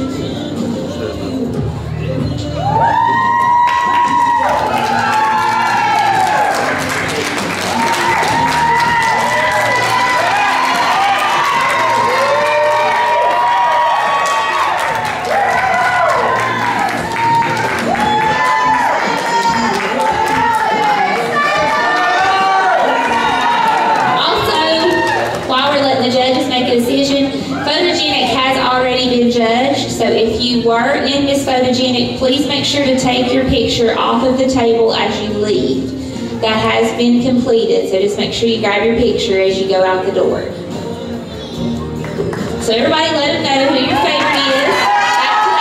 So if you were in Miss Photogenic, please make sure to take your picture off of the table as you leave. That has been completed, so just make sure you grab your picture as you go out the door. So everybody let them know who your favorite is. Back to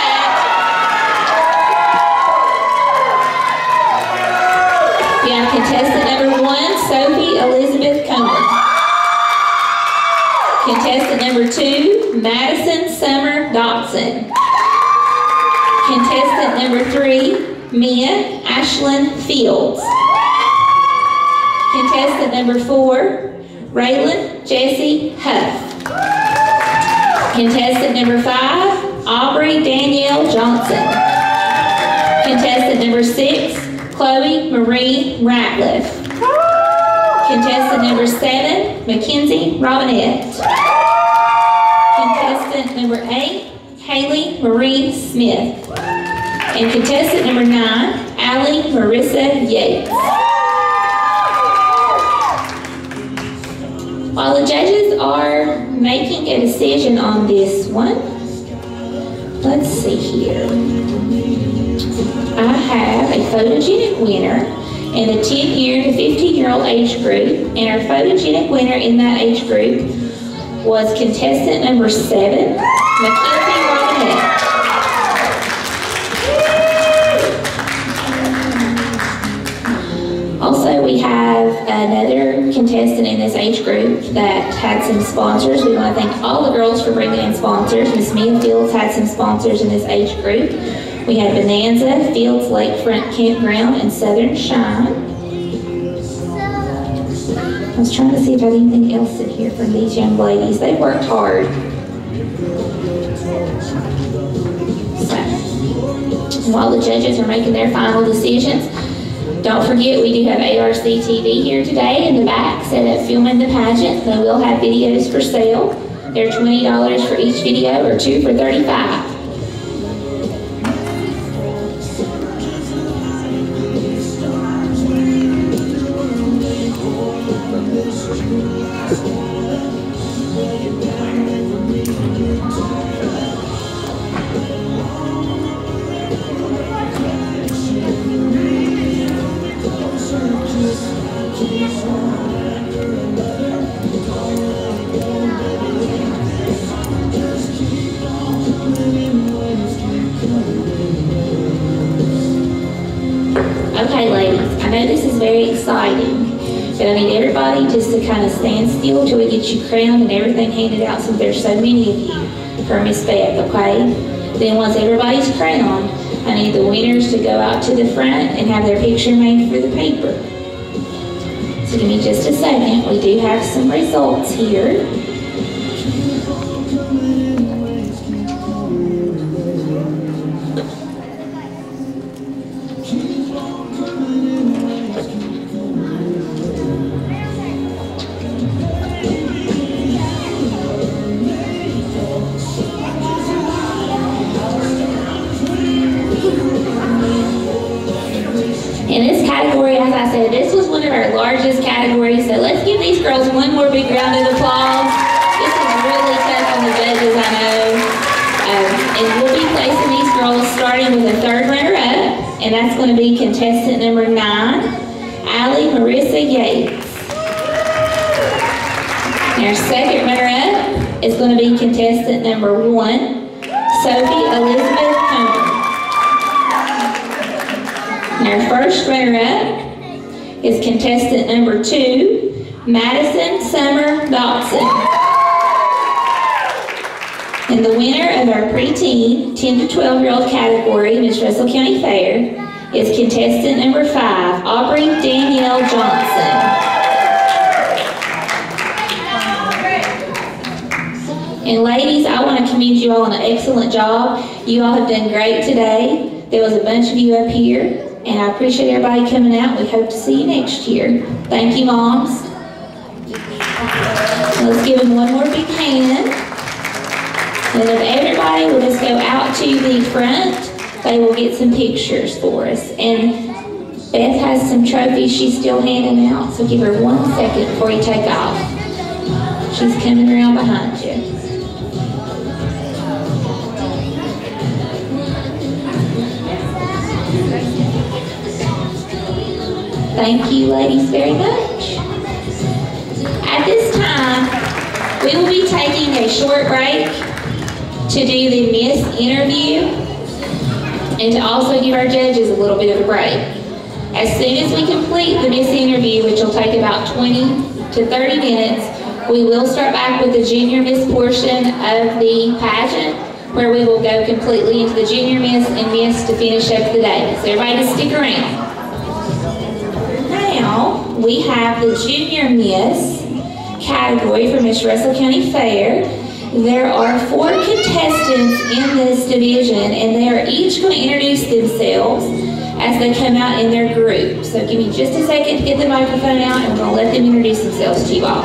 that. We have contestant number 1, Sophie Elizabeth Comer. Contestant number 2, Madison Summer Dotson. Contestant number 3, Mia Ashlyn Fields. Contestant number 4, Raylan Jesse Huff. Contestant number 5, Aubrey Danielle Johnson. Contestant number 6, Chloe Marie Ratliff. Contestant number 7, Mackenzie Robinette. Contestant number 8, Haley Marie Smith. And contestant number 9, Allie Marissa Yates. While the judges are making a decision on this one, let's see here. I have a photogenic winner in the 10-year to 15-year-old age group, and our photogenic winner in that age group was contestant number 7, Mackenzie Robinette. Also, we have another contestant in this age group that had some sponsors. We want to thank all the girls for bringing in sponsors. Miss Mia Fields had some sponsors in this age group. We had Bonanza, Fields Lakefront Campground, and Southern Shine. I was trying to see if I had anything else in here from these young ladies. They worked hard. So, while the judges are making their final decisions, don't forget we do have ARC TV here today in the back set up filming the pageant. They will have videos for sale. They're $20 for each video, or 2 for $35. Okay, ladies, I know this is very exciting, but I need everybody just to kind of stand still till we get you crowned and everything handed out, since there's so many of you for Miss Beth, okay? Then once everybody's crowned, I need the winners to go out to the front and have their picture made for the paper. So give me just a second. We do have some results here. In this category, as I said, this was one of our largest categories, so let's give these girls one more big round of applause. This is really tough on the judges, I know. And we'll be placing these girls starting with a 3rd runner-up, and that's going to be contestant number 9, Allie Marissa Yates. And our 2nd runner-up is going to be contestant number 1, Sophie Elizabeth Comer. And our first runner-up is contestant number 2, Madison Summer Dotson. And the winner of our preteen 10 to 12-year-old category, Miss Russell County Fair, is contestant number 5, Aubrey Danielle Johnson. And ladies, I want to commend you all on an excellent job. You all have done great today. There was a bunch of you up here, and I appreciate everybody coming out. We hope to see you next year. Thank you, moms. Let's give them one more big hand. And then everybody will just go out to the front. They will get some pictures for us. And Beth has some trophies she's still handing out, so give her 1 second before you take off. She's coming around behind you. Thank you, ladies, very much. At this time, we will be taking a short break to do the Miss interview and to also give our judges a little bit of a break. As soon as we complete the Miss interview, which will take about 20 to 30 minutes, we will start back with the Junior Miss portion of the pageant, where we will go completely into the Junior Miss and Miss to finish up the day. So everybody just stick around. Now, we have the Junior Miss category for Miss Russell County Fair. There are 4 contestants in this division, and they are each going to introduce themselves as they come out in their group. So give me just a second to get the microphone out, and we're going to let them introduce themselves to you all.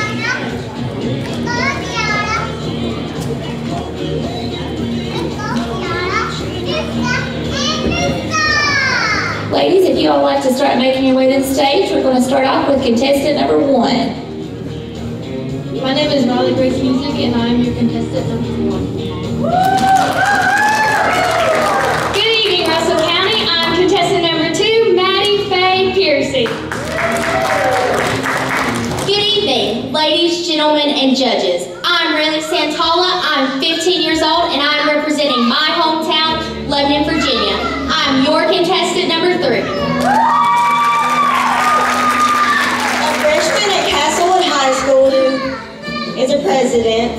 Ladies, if you all like to start making your way to the stage, we're going to start off with contestant number 1.
My name is Riley Grace Music, and I am your contestant number 1. Good evening, Russell County. I'm contestant number 2, Maddie Faye Piercy.
Good evening, ladies, gentlemen, and judges. I'm Riley Santola. I'm 15 years old, and I'm representing my hometown, Lebanon, Virginia. I'm your contestant number 3.
A freshman at Castlewood High School who is a president.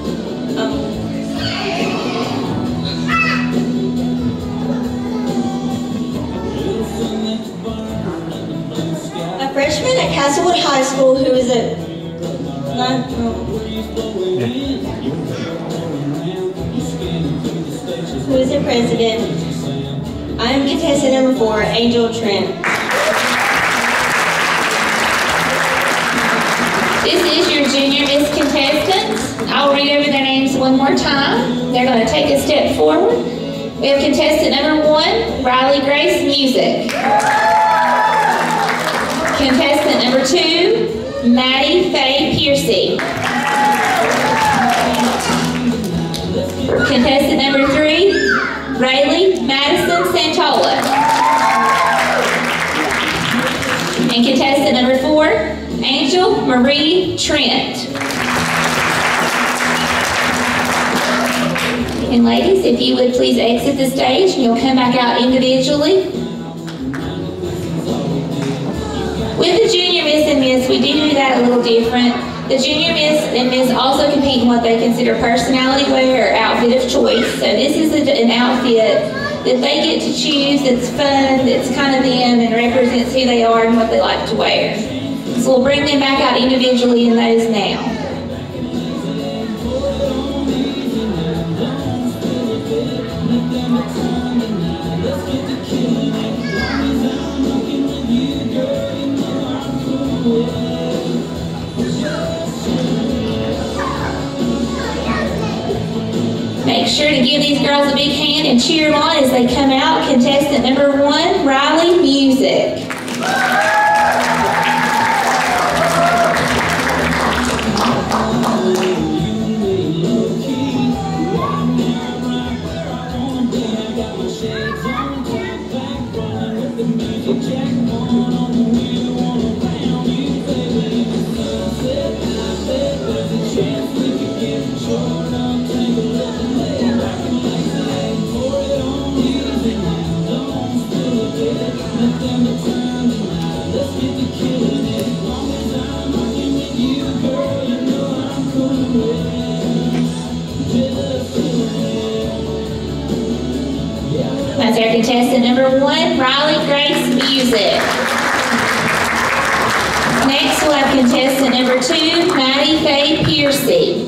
A freshman at Castlewood High School who is a president. I am contestant number 4, Angel Trent.
This is your Junior Miss contestants. I'll read over their names one more time. They're going to take a step forward. We have contestant number 1, Riley Grace Music. Contestant number 2, Maddie Faye Piercy. Contestant number 3, Rayleigh Madison Santola. And contestant number 4, Angel Marie Trent. And ladies, if you would please exit the stage and you'll come back out individually. With the Junior Miss and Miss, we do that a little different. The Junior Miss and Miss also compete in what they consider personality wear or outfit of choice. So this is an outfit that they get to choose that's fun, that's kind of them, and represents who they are and what they like to wear. So we'll bring them back out individually in those now. Make sure to give these girls a big hand and cheer them on as they come out. Contestant number 1, Riley Music. contestant number 1, Riley Grace Music. Next, we'll have contestant number 2, Maddie Faye Piercy.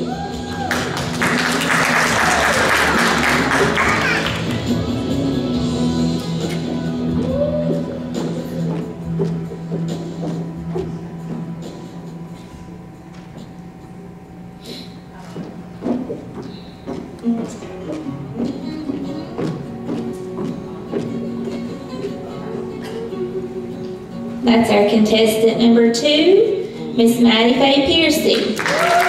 That's our contestant number 2, Miss Maddie Faye Piercy.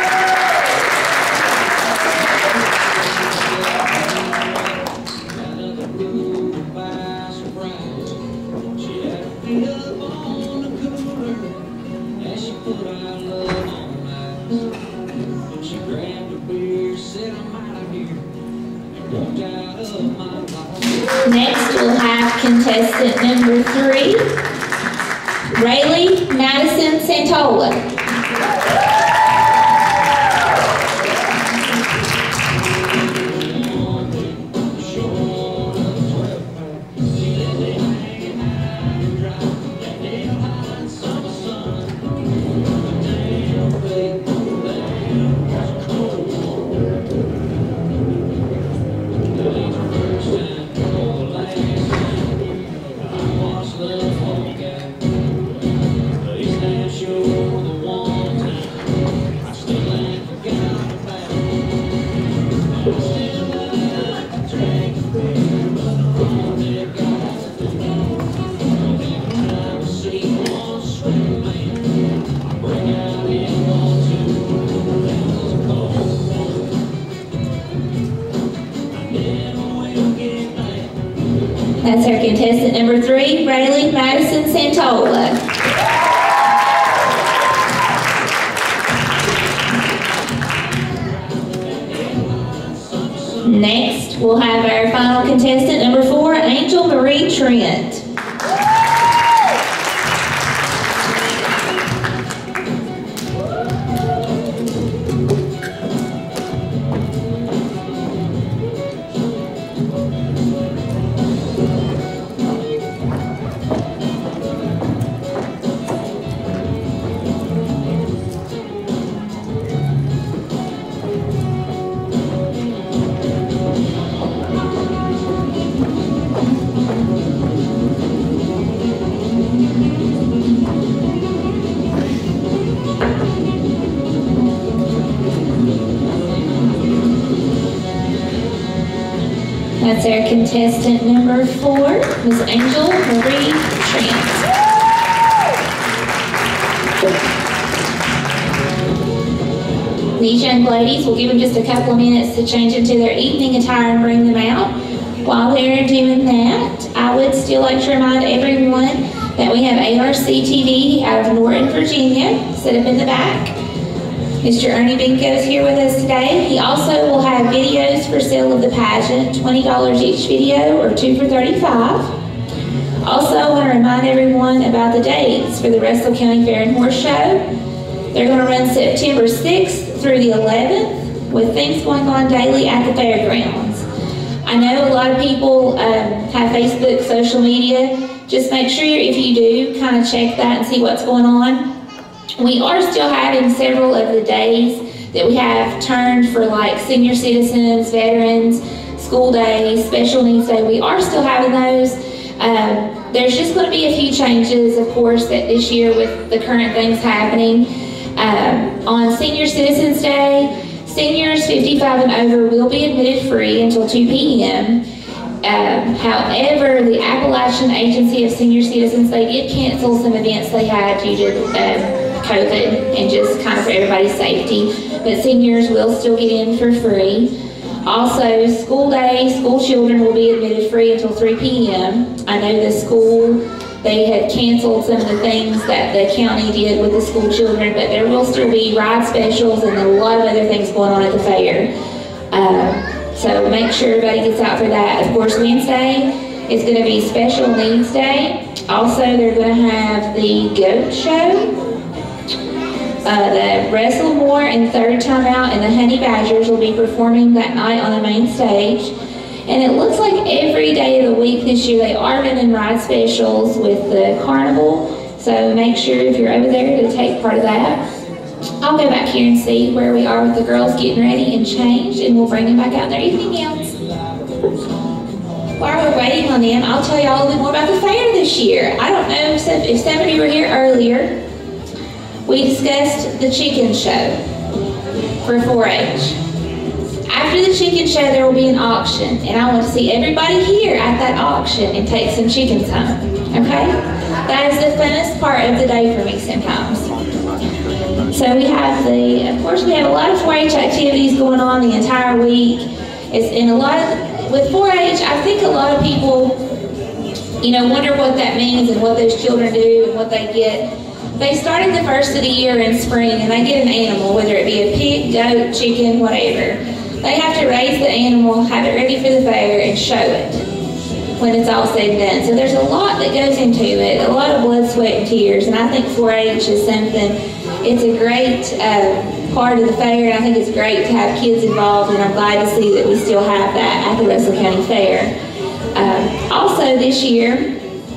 Next, we'll have contestant number 3, Rayleigh Madison Santola. That's our contestant number 3, Rayleigh Madison Santola. Next, we'll have our final contestant number 4, Angel Marie Trent. That's our contestant number 4, Ms. Angel Marie Trent. These young ladies, we'll give them just a couple of minutes to change into their evening attire and bring them out. While they're doing that, I would still like to remind everyone that we have ARC TV out of Norton, Virginia, set up in the back. Mr. Ernie Binko is here with us today. He also will have videos for sale of the pageant, $20 each video or 2 for $35. Also, I want to remind everyone about the dates for the Russell County Fair and Horse Show. They're going to run September 6th through the 11th with things going on daily at the fairgrounds. I know a lot of people have Facebook, social media. Just make sure if you do, kind of check that and see what's going on. We are still having several of the days that we have turned for like senior citizens, veterans, school days, special needs day. We are still having those. There's just going to be a few changes, of course, that this year with the current things happening. On Senior Citizens Day, seniors 55 and over will be admitted free until 2 p.m. However, the Appalachian Agency of Senior Citizens, they did cancel some events they had due to COVID and just kind of for everybody's safety, but seniors will still get in for free. Also, school day, school children will be admitted free until 3 p.m. I know the school, they had canceled some of the things that the county did with the school children, but there will still be ride specials and a lot of other things going on at the fair. So make sure everybody gets out for that. Of course, Wednesday is going to be Special Needs Day. Also, they're going to have the goat show. The Wrestlemore and Third Time Out and the Honey Badgers will be performing that night on the main stage. And it looks like every day of the week this year they are running ride specials with the carnival. So make sure if you're over there to take part of that. I'll go back here and see where we are with the girls getting ready and changed, and we'll bring them back out in their evening gowns. While we're waiting on them, I'll tell you all a little more about the fair this year. I don't know if some of you were here earlier. We discussed the chicken show for 4-H. After the chicken show, there will be an auction, and I want to see everybody here at that auction and take some chickens home, okay? That is the funnest part of the day for me sometimes. So we have of course we have a lot of 4-H activities going on the entire week. With 4-H, I think a lot of people, wonder what that means and what those children do and what they get. They started the first of the year in spring and they get an animal, whether it be a pig, goat, chicken, whatever. They have to raise the animal, have it ready for the fair, and show it when it's all said and done. So there's a lot that goes into it, a lot of blood, sweat, and tears, and I think 4-H is it's a great part of the fair, and I think it's great to have kids involved, and I'm glad to see that we still have that at the Russell County Fair. Also this year,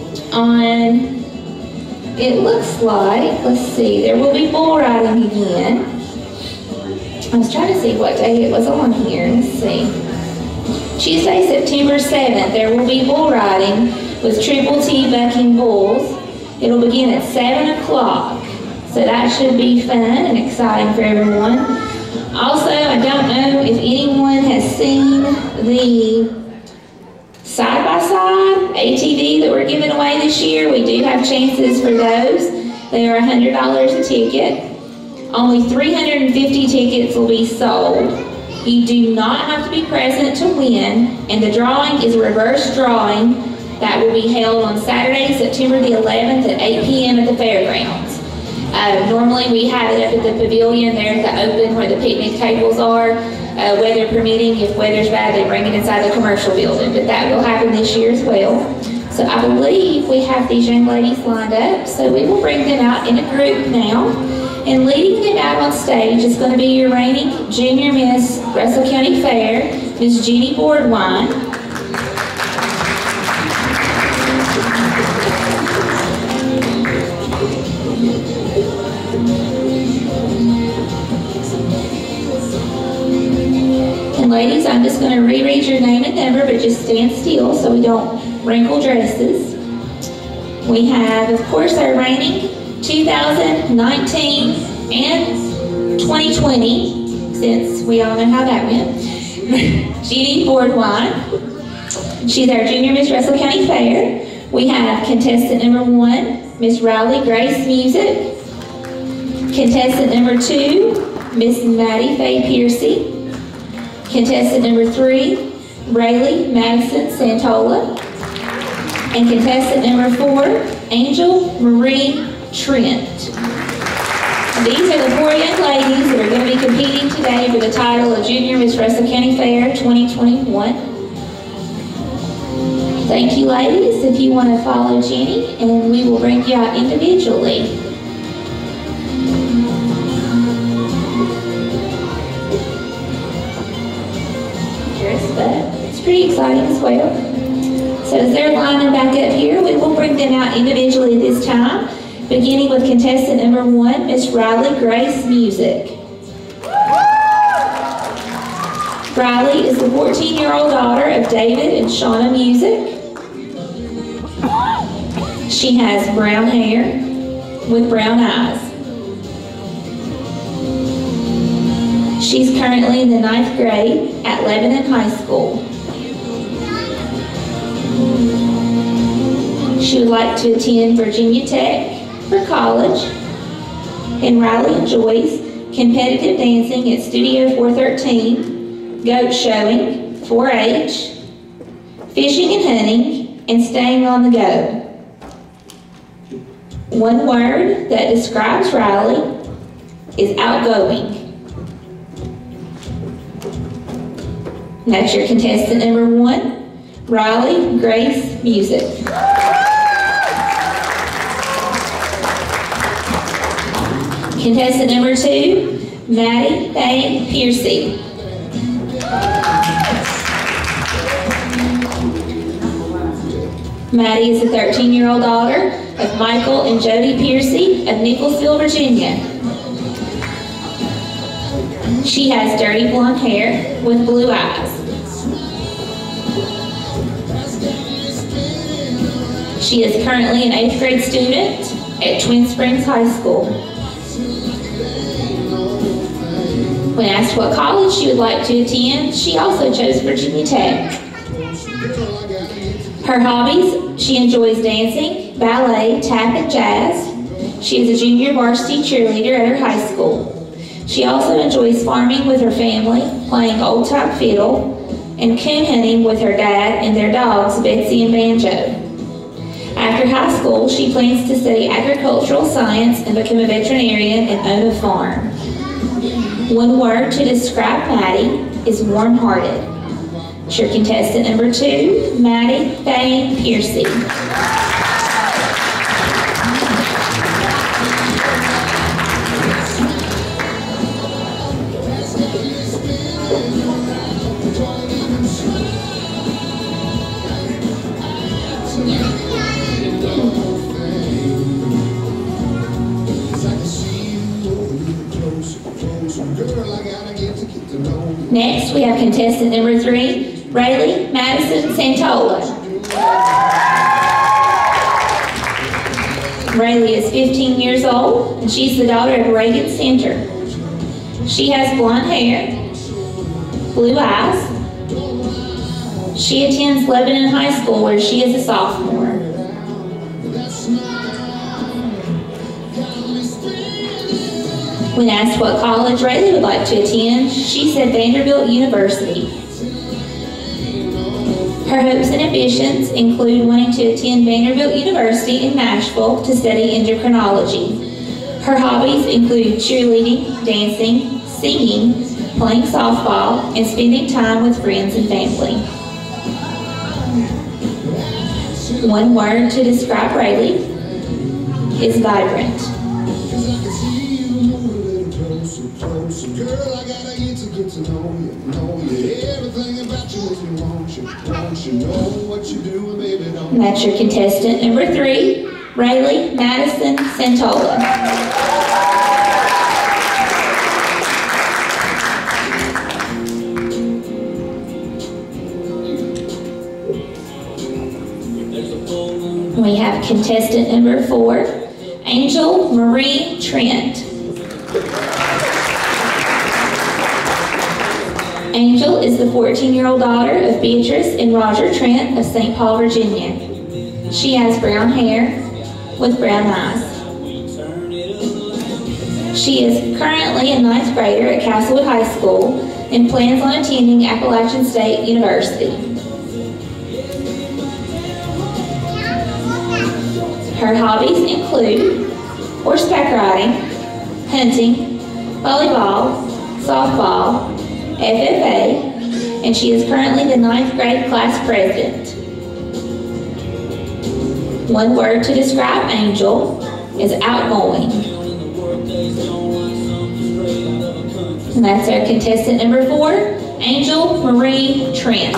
it looks like, let's see, there will be bull riding again. I was trying to see what day it was on here. Let's see. Tuesday, September 7th, there will be bull riding with Triple T bucking bulls. It'll begin at 7 o'clock. So that should be fun and exciting for everyone. Also, I don't know if anyone has seen the side-by-side ATV that we're giving away this year. We do have chances for those. They are $100 a ticket. Only 350 tickets will be sold. You do not have to be present to win, and the drawing is a reverse drawing that will be held on Saturday, September the 11th at 8 p.m. at the fairgrounds. Normally we have it up at the pavilion there at the open where the picnic tables are. Weather permitting, if weather's bad, they bring it inside the commercial building, but that will happen this year as well. So I believe we have these young ladies lined up, so we will bring them out in a group now. And leading them out on stage is going to be your reigning Junior Miss Russell County Fair, Miss Jeannie Boardwine. And ladies, I'm just going to reread your name and number, but just stand still so we don't wrinkle dresses. We have, of course, our reigning 2019 and 2020, since we all know how that went. Jeannie Boardwine. She's our Junior Miss Russell County Fair. We have contestant number 1, Miss Riley Grace Music. Contestant number 2, Miss Maddie Faye Piercy. Contestant number 3, Rayleigh Madison Santola. And contestant number 4, Angel Marie Trent. And these are the 4 young ladies that are going to be competing today for the title of Junior Miss Russell County Fair 2021. Thank you, ladies. If you want to follow Jenny, and we will bring you out individually. But it's pretty exciting as well. So as they're lining back up here, we will bring them out individually this time, beginning with contestant number 1, Miss Riley Grace Music. Riley is the 14-year-old daughter of David and Shauna Music. She has brown hair with brown eyes. She's currently in the 9th grade at Lebanon High School. She would like to attend Virginia Tech for college. And Riley enjoys competitive dancing at Studio 413, goat showing, 4-H, fishing and hunting, and staying on the go. One word that describes Riley is outgoing. That's your contestant number 1, Riley Grace Music. Contestant number 2, Maddie Faye Piercy. Maddie is the 13-year-old daughter of Michael and Jody Piercy of Nicholsville, Virginia. She has dirty blonde hair with blue eyes. She is currently an 8th grade student at Twin Springs High School. When asked what college she would like to attend, she also chose Virginia Tech. Her hobbies: she enjoys dancing, ballet, tap, and jazz. She is a junior varsity cheerleader at her high school. She also enjoys farming with her family, playing old-time fiddle, and coon hunting with her dad and their dogs, Betsy and Banjo. After high school, she plans to study agricultural science and become a veterinarian and own a farm. One word to describe Maddie is warm-hearted. It's your contestant number 2, Maddie Faye Piercy. Next, we have contestant number 3, Rayleigh Madison Santola. Rayleigh is 15 years old, and she's the daughter of Reagan Center. She has blonde hair, blue eyes. She attends Lebanon High School, where she is a sophomore. When asked what college Rayleigh would like to attend, she said Vanderbilt University. Her hopes and ambitions include wanting to attend Vanderbilt University in Nashville to study endocrinology. Her hobbies include cheerleading, dancing, singing, playing softball, and spending time with friends and family. One word to describe Rayleigh is vibrant.
Girl, I gotta get to know you. Everything about you makes me want you know what you do, baby, don't.
And that's your contestant number 3, Rayleigh Madison Santola. We have contestant number 4, Angel Marie Trent. Angel is the 14-year-old daughter of Beatrice and Roger Trent of St. Paul, Virginia. She has brown hair with brown eyes. She is currently a 9th grader at Castlewood High School and plans on attending Appalachian State University. Her hobbies include horseback riding, hunting, volleyball, softball, FFA, and she is currently the 9th grade class president. One word to describe Angel is outgoing. And that's our contestant number 4, Angel Marie Trent.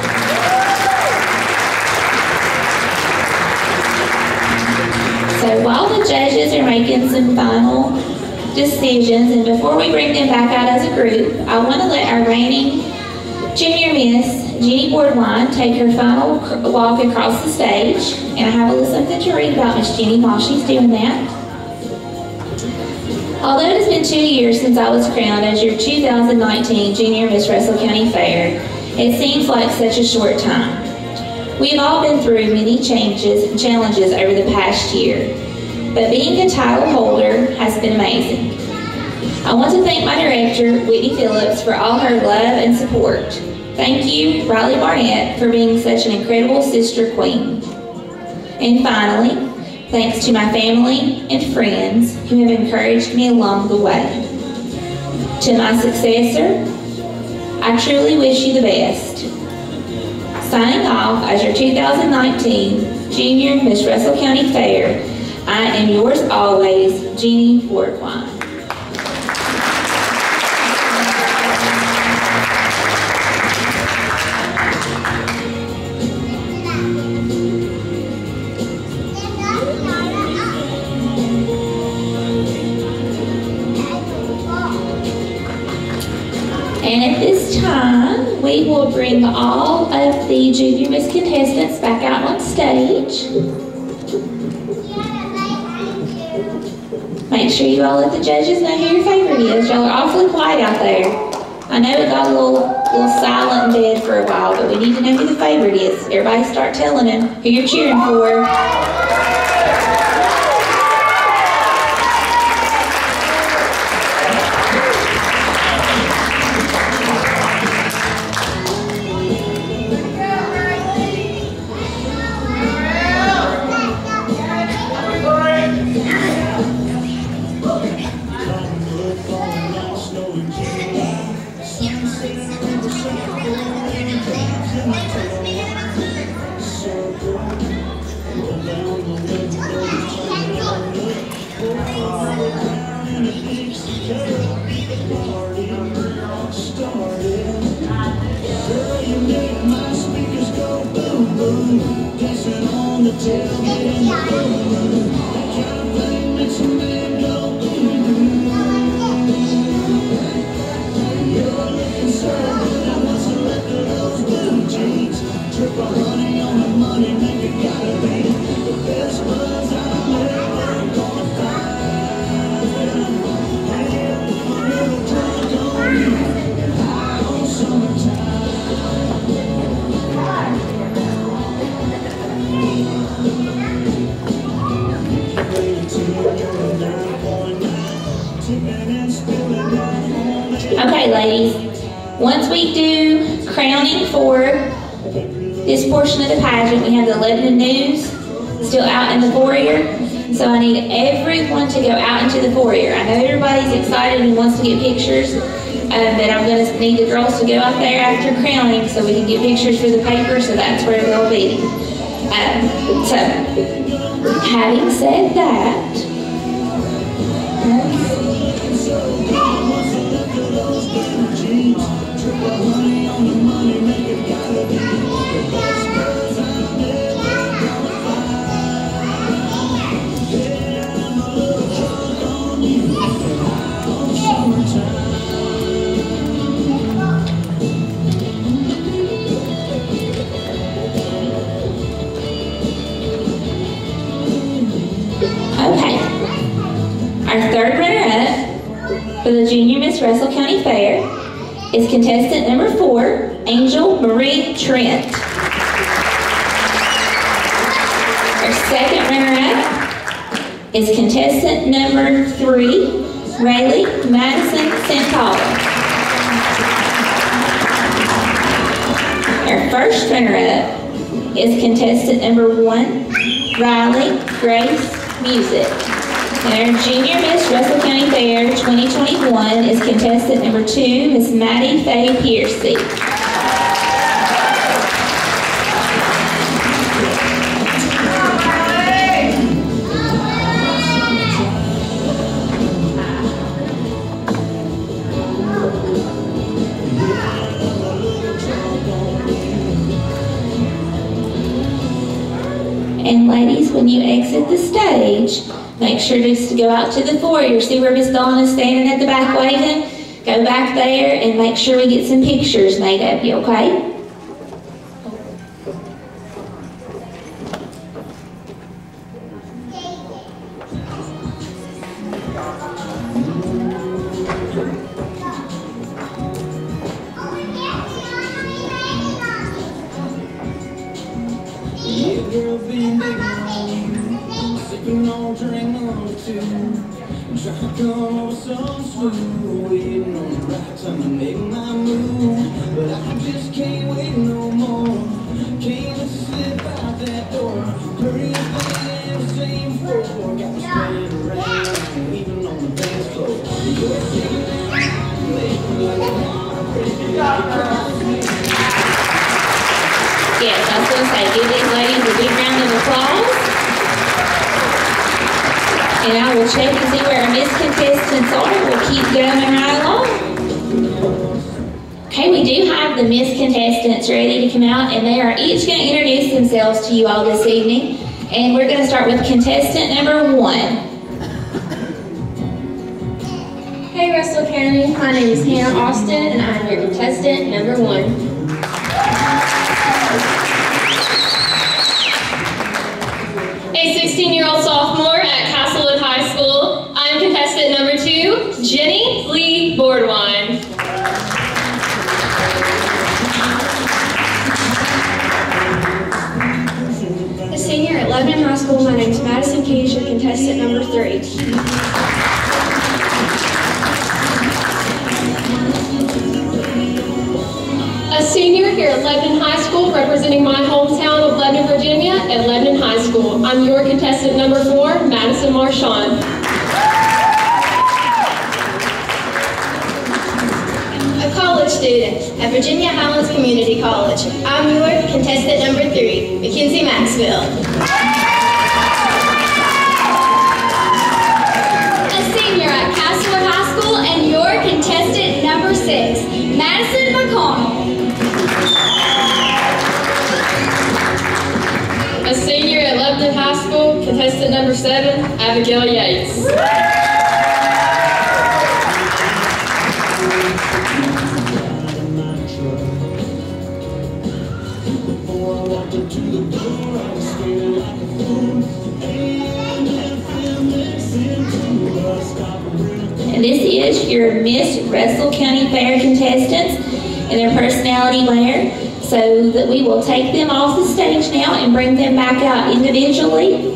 So while the judges are making some final decisions, and before we bring them back out as a group, I want to let our reigning junior miss, Jenny Boardwine, take her final walk across the stage, and I have a little something to read about Miss Jenny while she's doing that. Although it has been 2 years since I was crowned as your 2019 Junior Miss Russell County Fair, it seems like such a short time. We have all been through many changes and challenges over the past year, but being a title holder has been amazing. I want to thank my director, Whitney Phillips, for all her love and support. Thank you, Riley Barnett, for being such an incredible sister queen. And finally, thanks to my family and friends who have encouraged me along the way. To my successor, I truly wish you the best. Signing off as your 2019 Junior Miss Russell County Fair, I am yours always, Jenny Boardwine. And at this time, we will bring all of the Junior Miss contestants back out on stage. Make sure you all let the judges know who your favorite is. Y'all are awfully quiet out there. I know it got a little silent and dead for a while, but we need to know who the favorite is. Everybody start telling them who you're cheering for. Okay, ladies, once we do crowning for this portion of the pageant, we have the Lebanon News still out in the foyer. So I need everyone to go out into the foyer. I know everybody's excited and wants to get pictures, but I'm going to need the girls to go out there after crowning so we can get pictures for the paper, so that's where they'll be. So, having said that, okay, our third runner-up for the Junior Miss Russell County Fair is contestant number 4, Angel Marie Trent. Our second runner-up is contestant number 3, Rayleigh Madison Santola. Our first runner-up is contestant number 1, Riley Grace Music. And our Junior Miss Russell County Fair 2021 is contestant number 2, Miss Maddie Faye Piercy. And ladies, when you exit the stage, make sure just to go out to the foyer. See where Miss Dawn is standing at the back waving? Go back there and make sure we get some pictures made of you, okay? Yes, I was going to say, give these ladies a big round of applause. And I will check and see where our Miss contestants are. We'll keep going right along. Okay, we do have the Miss contestants ready to come out, and they are each going to introduce themselves to you all this evening. And we're going to start with contestant number 1.
Hey, Russell Russell County. My name is Hannah Austin, and I'm your contestant number 1. A 16-year-old sophomore at Castlewood High School. I'm contestant number 2, Jenny Lee Bordwine.
A senior at Lebanon High School. My name is Madison Keys, your contestant number 3.
A senior here at Lebanon High School, representing my hometown of Lebanon, Virginia, at Lebanon High School. I'm your contestant number 4, Madison Marchand.
A college student at Virginia Highlands Community College. I'm your contestant number 3, Mackenzie Maxwell.
A senior at Castlewood High School and your contestant number 6, Madison McConnell.
A senior at Lebanon High School, contestant number 7, Abigail Yates.
And this is your Miss Russell County Fair contestants in their personality wear. So that we will take them off the stage now and bring them back out individually.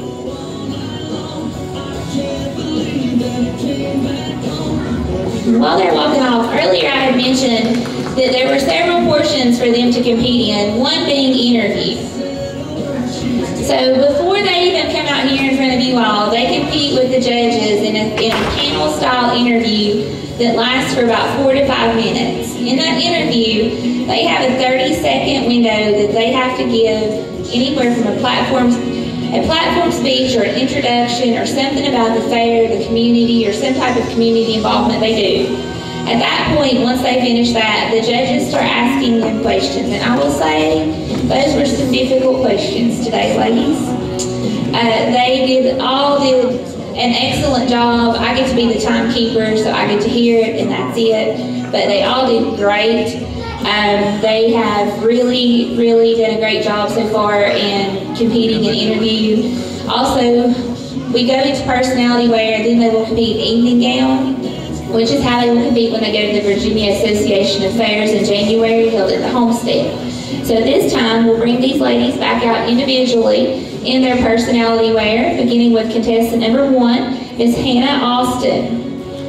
While they're walking off, earlier I had mentioned that there were several portions for them to compete in, one being interview. So before they even come out here in front of you all, they compete with the judges in a panel-style interview that lasts for about 4 to 5 minutes. In that interview, they have a 30-second window that they have to give anywhere from a platform speech or an introduction or something about the fair, the community, or some type of community involvement they do. At that point, once they finish that, the judges start asking them questions. And I will say, those were some difficult questions today, ladies. They all did an excellent job. I get to be the timekeeper, so I get to hear it, and that's it. But they all did great. They have really, really done a great job so far in competing in interview. Also, we go into personality wear, then they will compete evening gown, which is how they will compete when they go to the Virginia Association of Fairs in January, held at the Homestead. So this time, we'll bring these ladies back out individually in their personality wear, beginning with contestant number 1, Miss Hannah Austin.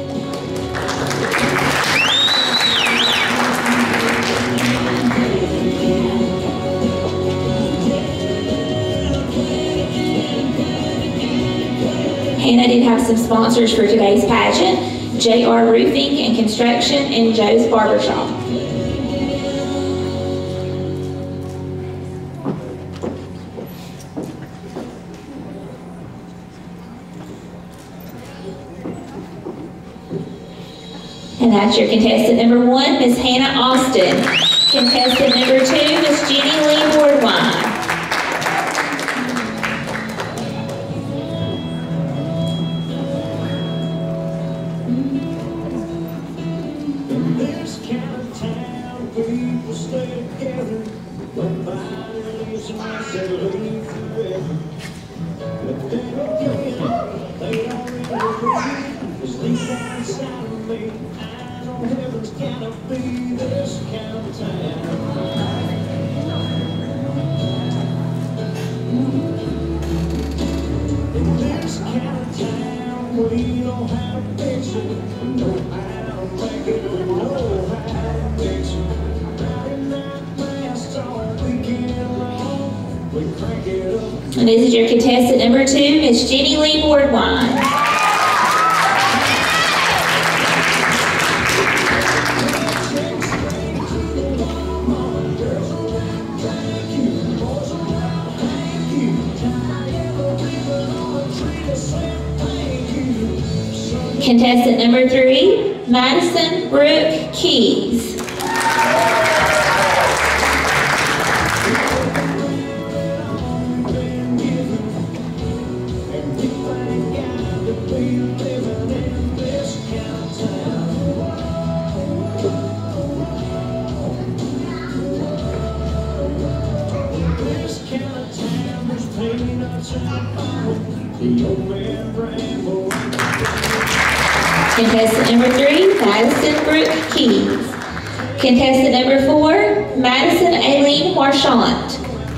Hannah did have some sponsors for today's pageant: JR Roofing and Construction and Joe's Barbershop. And that's your contestant number 1, Miss Hannah Austin. Contestant number 2, Miss Jenny Lee Bordwine. And this is your contestant number 2, Miss Jenny Lee Bordwine. Contestant number 3, Madison Brooke Keys. Contestant number 3, Madison Brooke Keys. Contestant number 4, Madison Aileen Marchant.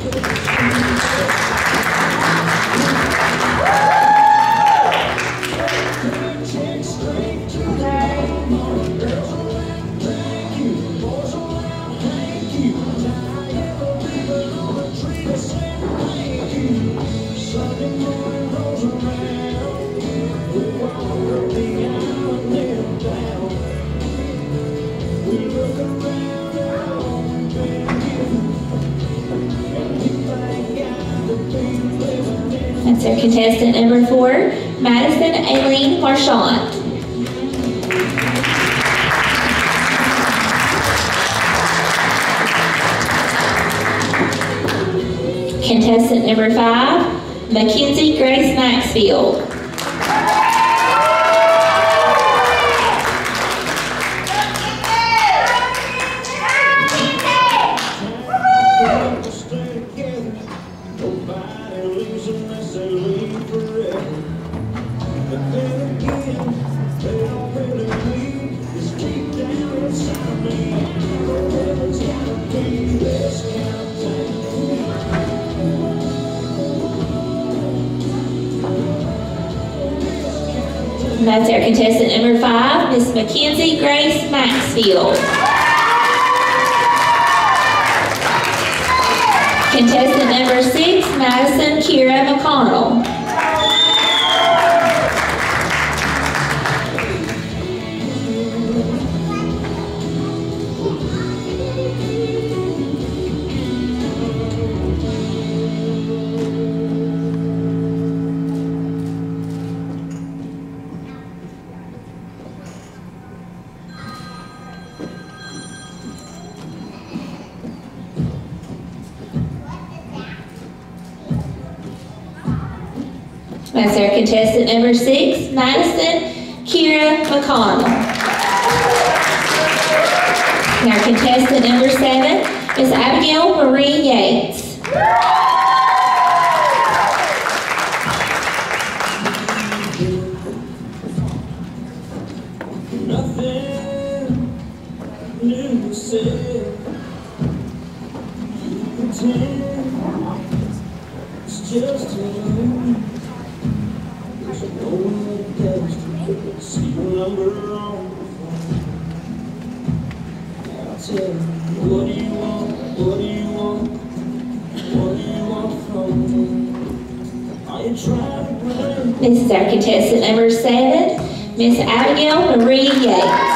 That's our contestant number 4, Madison Aileen Marchant. Contestant number 5, Mackenzie Grace Maxfield. And that's our contestant number 5, Miss Mackenzie Grace Maxfield. Contestant number 6, Madison Kira McConnell. That's our contestant number 6, Madison Kira McConnell. And our contestant number 7 is Abigail Marie Yates.
Nothing new to say. You pretend it's just you. See your number on the phone. I'll tell you, what do you want? What do you want? What do you want from me? Are you trying to play?
This is our contestant number 7, Miss Abigail Marie Yates.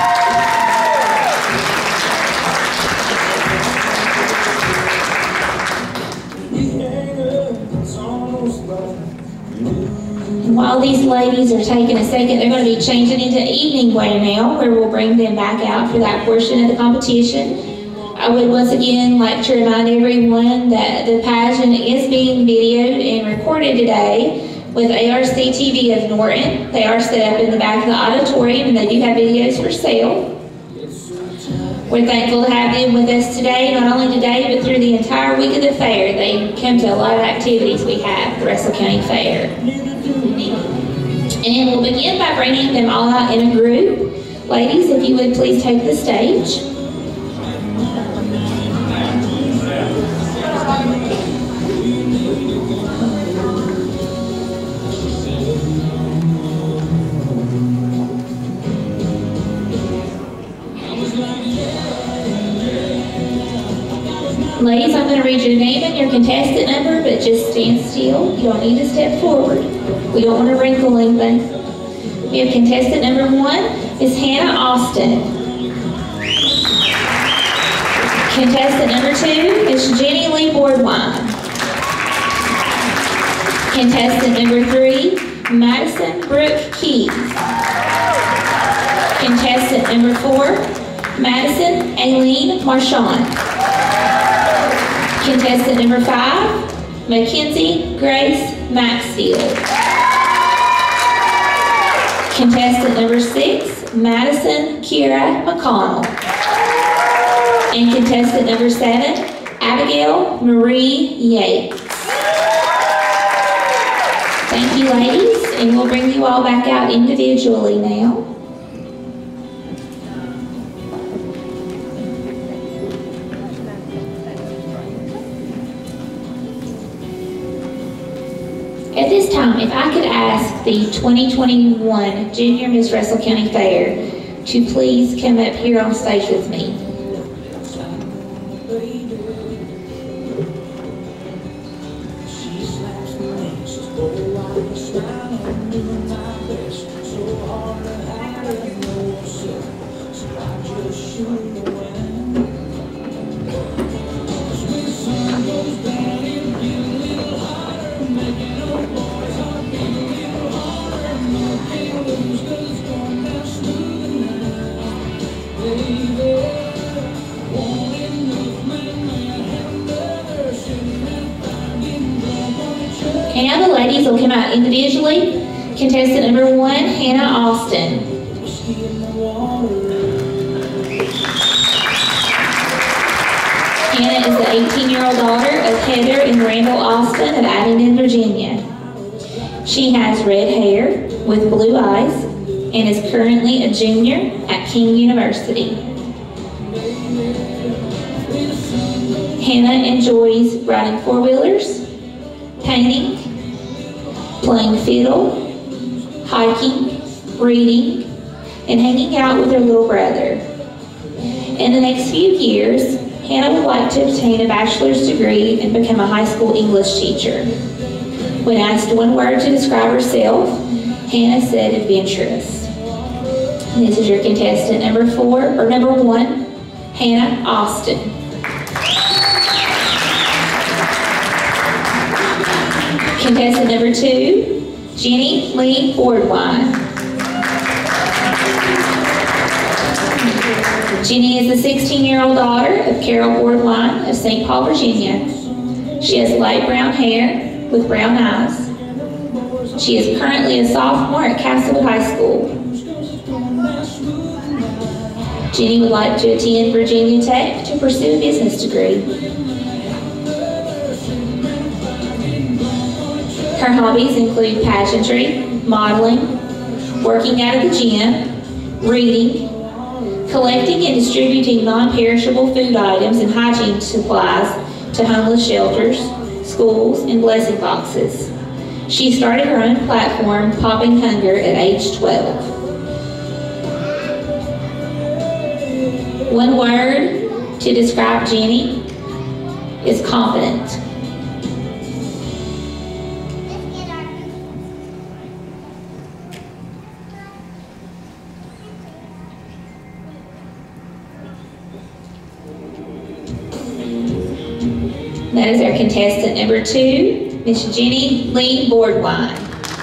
While these ladies are taking a second, they're going to be changing into evening wear now, where we'll bring them back out for that portion of the competition. I would once again like to remind everyone that the pageant is being videoed and recorded today with ARC TV of Norton. They are set up in the back of the auditorium and they do have videos for sale. We're thankful to have them with us today, not only today, but through the entire week of the fair. They come to a lot of activities we have at the Russell County Fair. And we'll begin by bringing them all out in a group. Ladies, if you would please take the stage. Ladies, I'm going to read your name and your contestant number, but just stand still. You don't need to step forward. We don't want to wrinkle anything. We have contestant number 1 is Hannah Austin. Contestant number 2 is Jenny Lee Boardwine. Contestant number 3, Madison Brooke Keys. Contestant number 4, Madison Aileen Marchant. Contestant number 5, Mackenzie Grace Maxfield. Contestant number 6, Madison Kira McConnell. And contestant number 7, Abigail Marie Yates. Thank you, ladies, and we'll bring you all back out individually now. At this time, if I could ask the 2021 Junior Miss Russell County Fair to please come up here on stage with me. And now the ladies will come out individually. Contestant number 1, Hannah Austin. Hannah is the 18-year-old daughter of Heather and Randall Austin of Abingdon, Virginia. She has red hair with blue eyes and is currently a junior at King University. Hannah enjoys riding four-wheelers, painting, playing fiddle, hiking, reading, and hanging out with her little brother. In the next few years, Hannah would like to obtain a bachelor's degree and become a high school English teacher. When asked one word to describe herself, Hannah said adventurous. And this is your contestant number 1, Hannah Austin. Contestant number 2, Jenny Lee Bordwine. Jenny is the 16-year-old daughter of Carol Bordwine of St. Paul, Virginia. She has light brown hair with brown eyes. She is currently a sophomore at Castlewood High School. Jenny would like to attend Virginia Tech to pursue a business degree. Her hobbies include pageantry, modeling, working out of the gym, reading, collecting and distributing non-perishable food items and hygiene supplies to homeless shelters, schools, and blessing boxes. She started her own platform, Popping Hunger, at age 12. One word to describe Jenny is confident. That is our contestant number 2, Miss Jenny Lee Bordwine.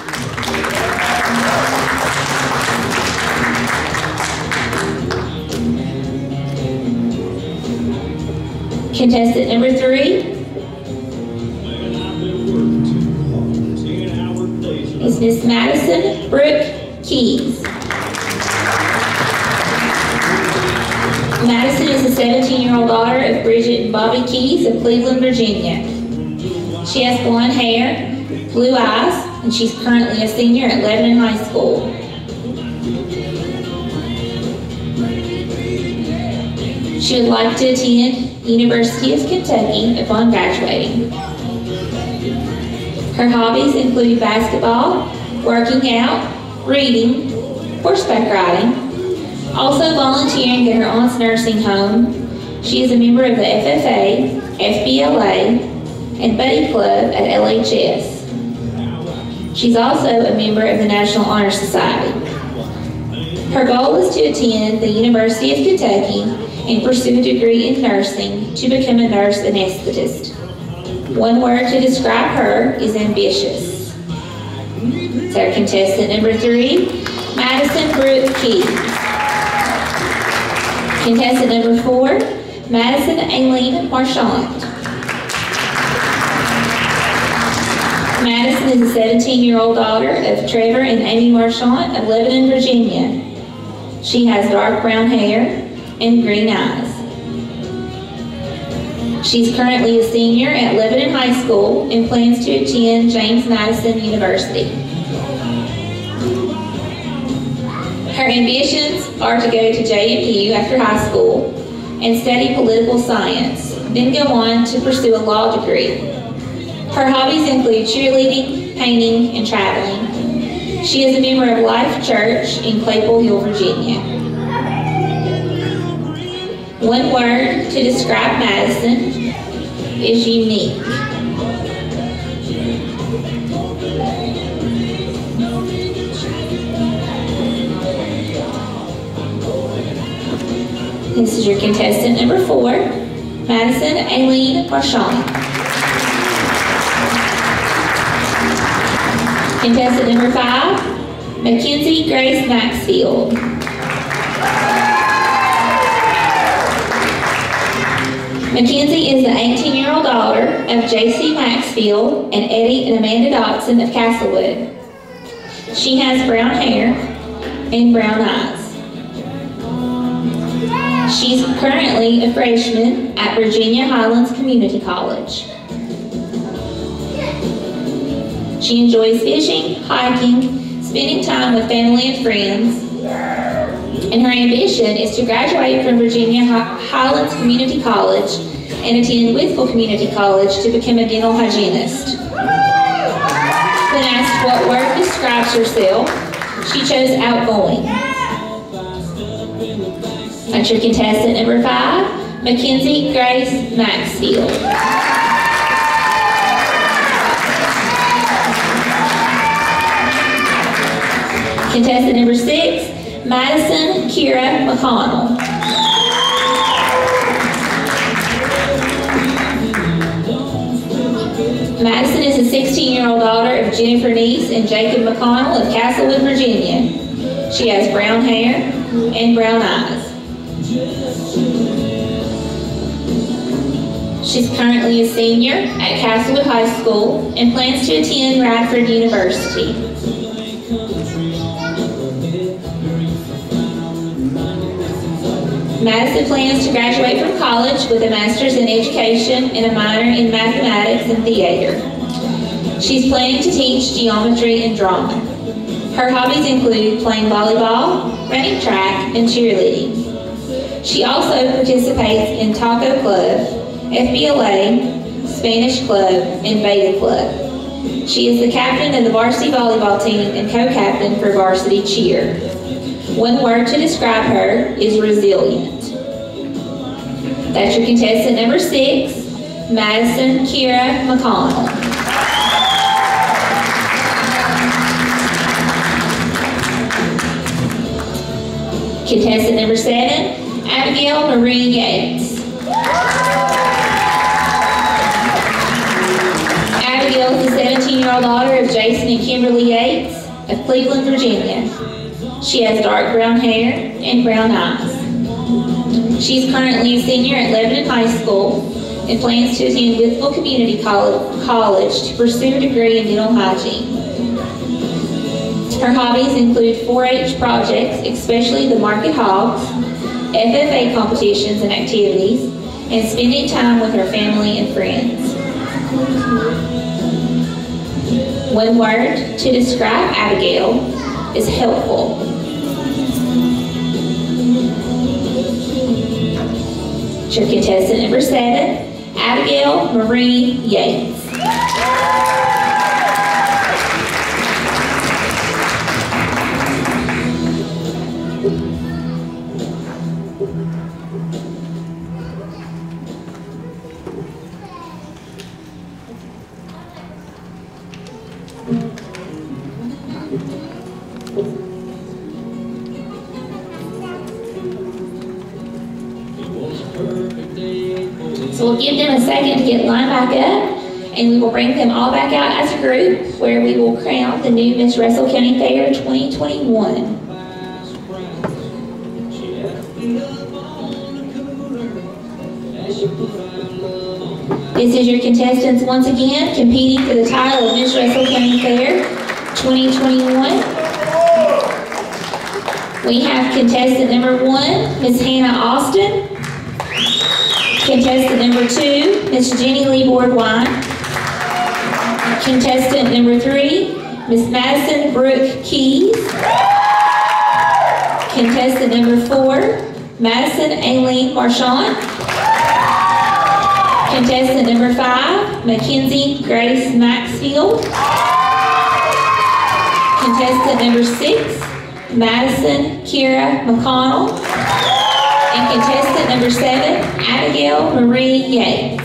Contestant number 3 is Miss Madison Brooke Keys. Madison is a 17-year-old daughter of Bridget and Bobby Keys of Cleveland, Virginia. She has blonde hair, blue eyes, and she's currently a senior at Lebanon High School. She would like to attend University of Kentucky upon graduating. Her hobbies include basketball, working out, reading, horseback riding, also volunteering at her aunt's nursing home. She is a member of the FFA, FBLA, and Buddy Club at LHS. She's also a member of the National Honor Society. Her goal is to attend the University of Kentucky and pursue a degree in nursing to become a nurse anesthetist. One word to describe her is ambitious. It's our contestant number 3, Madison Brooke Keys. Contestant number 4, Madison Aileen Marchand. Madison is a 17-year-old daughter of Trevor and Amy Marchand of Lebanon, Virginia. She has dark brown hair and green eyes. She's currently a senior at Lebanon High School and plans to attend James Madison University. Her ambitions are to go to JMU after high school and study political science, then go on to pursue a law degree. Her hobbies include cheerleading, painting, and traveling. She is a member of Life Church in Claypool Hill, Virginia. One word to describe Madison is unique. This is your contestant number 4, Madison Aileen Marchand. Contestant number 5, Mackenzie Grace Maxfield. Mackenzie is the 18-year-old daughter of J.C. Maxfield and Eddie and Amanda Dotson of Castlewood. She has brown hair and brown eyes. She's currently a freshman at Virginia Highlands Community College. She enjoys fishing, hiking, spending time with family and friends, and her ambition is to graduate from Virginia Highlands Community College and attend Whitfield Community College to become a dental hygienist. When asked what word describes herself, she chose outgoing. That's your contestant number 5, Mackenzie Grace Maxfield. Contestant number 6, Madison Kira McConnell. Madison is a 16-year-old daughter of Jennifer Neese and Jacob McConnell of Castlewood, Virginia. She has brown hair and brown eyes. She's currently a senior at Castlewood High School and plans to attend Radford University. Madison plans to graduate from college with a master's in education and a minor in mathematics and theater. She's planning to teach geometry and drama. Her hobbies include playing volleyball, running track, and cheerleading. She also participates in Taco Club, FBLA, Spanish Club, and Beta Club. She is the captain of the varsity volleyball team and co-captain for varsity cheer. One word to describe her is resilient. That's your contestant number 6, Madison Kira McConnell. Contestant number 7, Abigail Marie Yates. Abigail is the 17-year-old daughter of Jason and Kimberly Yates of Cleveland, Virginia. She has dark brown hair and brown eyes. She's currently a senior at Lebanon High School and plans to attend Whitfield Community College to pursue a degree in dental hygiene. Her hobbies include 4-H projects, especially the Market Hogs, FFA competitions and activities, and spending time with her family and friends. One word to describe Abigail is helpful. Your contestant number 7, Abigail Marie Yates. So we'll give them a second to get lined back up, and we will bring them all back out as a group where we will crown the new Miss Russell County Fair 2021. This is your contestants once again competing for the title of Miss Russell County Fair 2021. We have contestant number 1, Miss Hannah Austin. Contestant number 2, Miss Jenny Lee Boardwine. Contestant number 3, Miss Madison Brooke Keys. Contestant number 4, Madison Aileen Marchand. Contestant number 5, Mackenzie Grace Maxfield. Contestant number 6, Madison Kira McConnell. And contestant number 7, Abigail Marie Yates.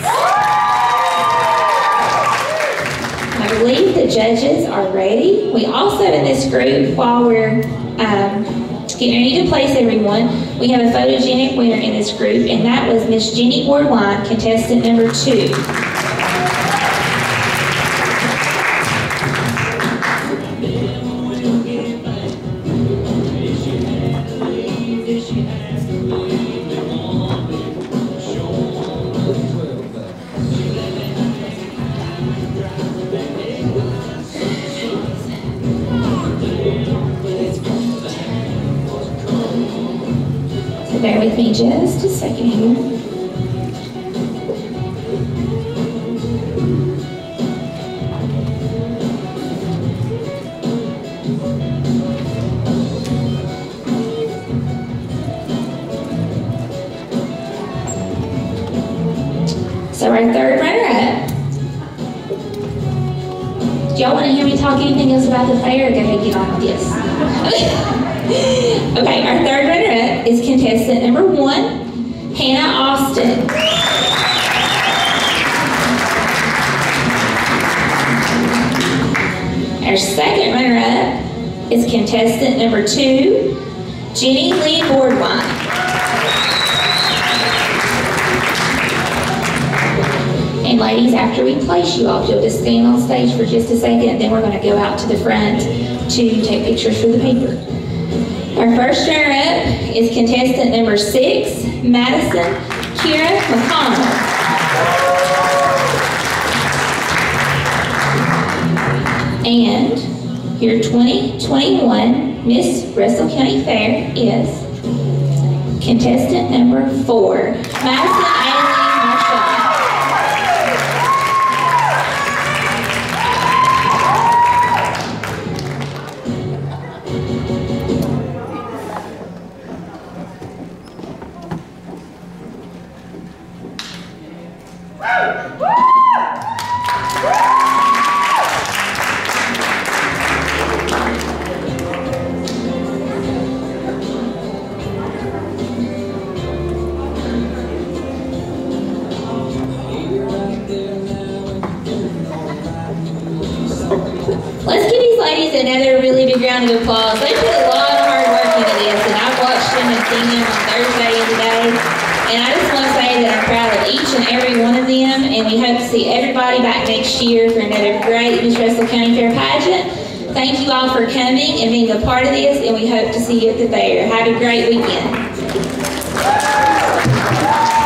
I believe the judges are ready. We also in this group, while we're getting ready to place everyone, we have a photogenic winner in this group, and that was Miss Jenny Boardwine, contestant number 2. Bear with me just a second here. So our third runner-up. Do y'all want to hear me talk anything else about the fair? Go ahead and get on with this. Okay, our third runner-up is contestant number 1, Hannah Austin. Our second runner-up is contestant number 2, Jenny Lee Boardwine. And ladies, after we place you all, you'll just stand on stage for just a second, and then we're going to go out to the front to take pictures for the paper. Our first runner-up is contestant number 6, Madison Kira McConnell. And your 2021 Miss Russell County Fair is contestant number 4, Madison Aileen Marchand. Let's give these ladies another really big round of applause. They put a lot of hard work into this, and I've watched them and seen them on Thursday and today. And I just want to say that I'm proud of each and every one of them, and we hope to see everybody back next year for another great Miss Russell County Fair pageant. Thank you all for coming and being a part of this, and we hope to see you at the fair. Have a great weekend.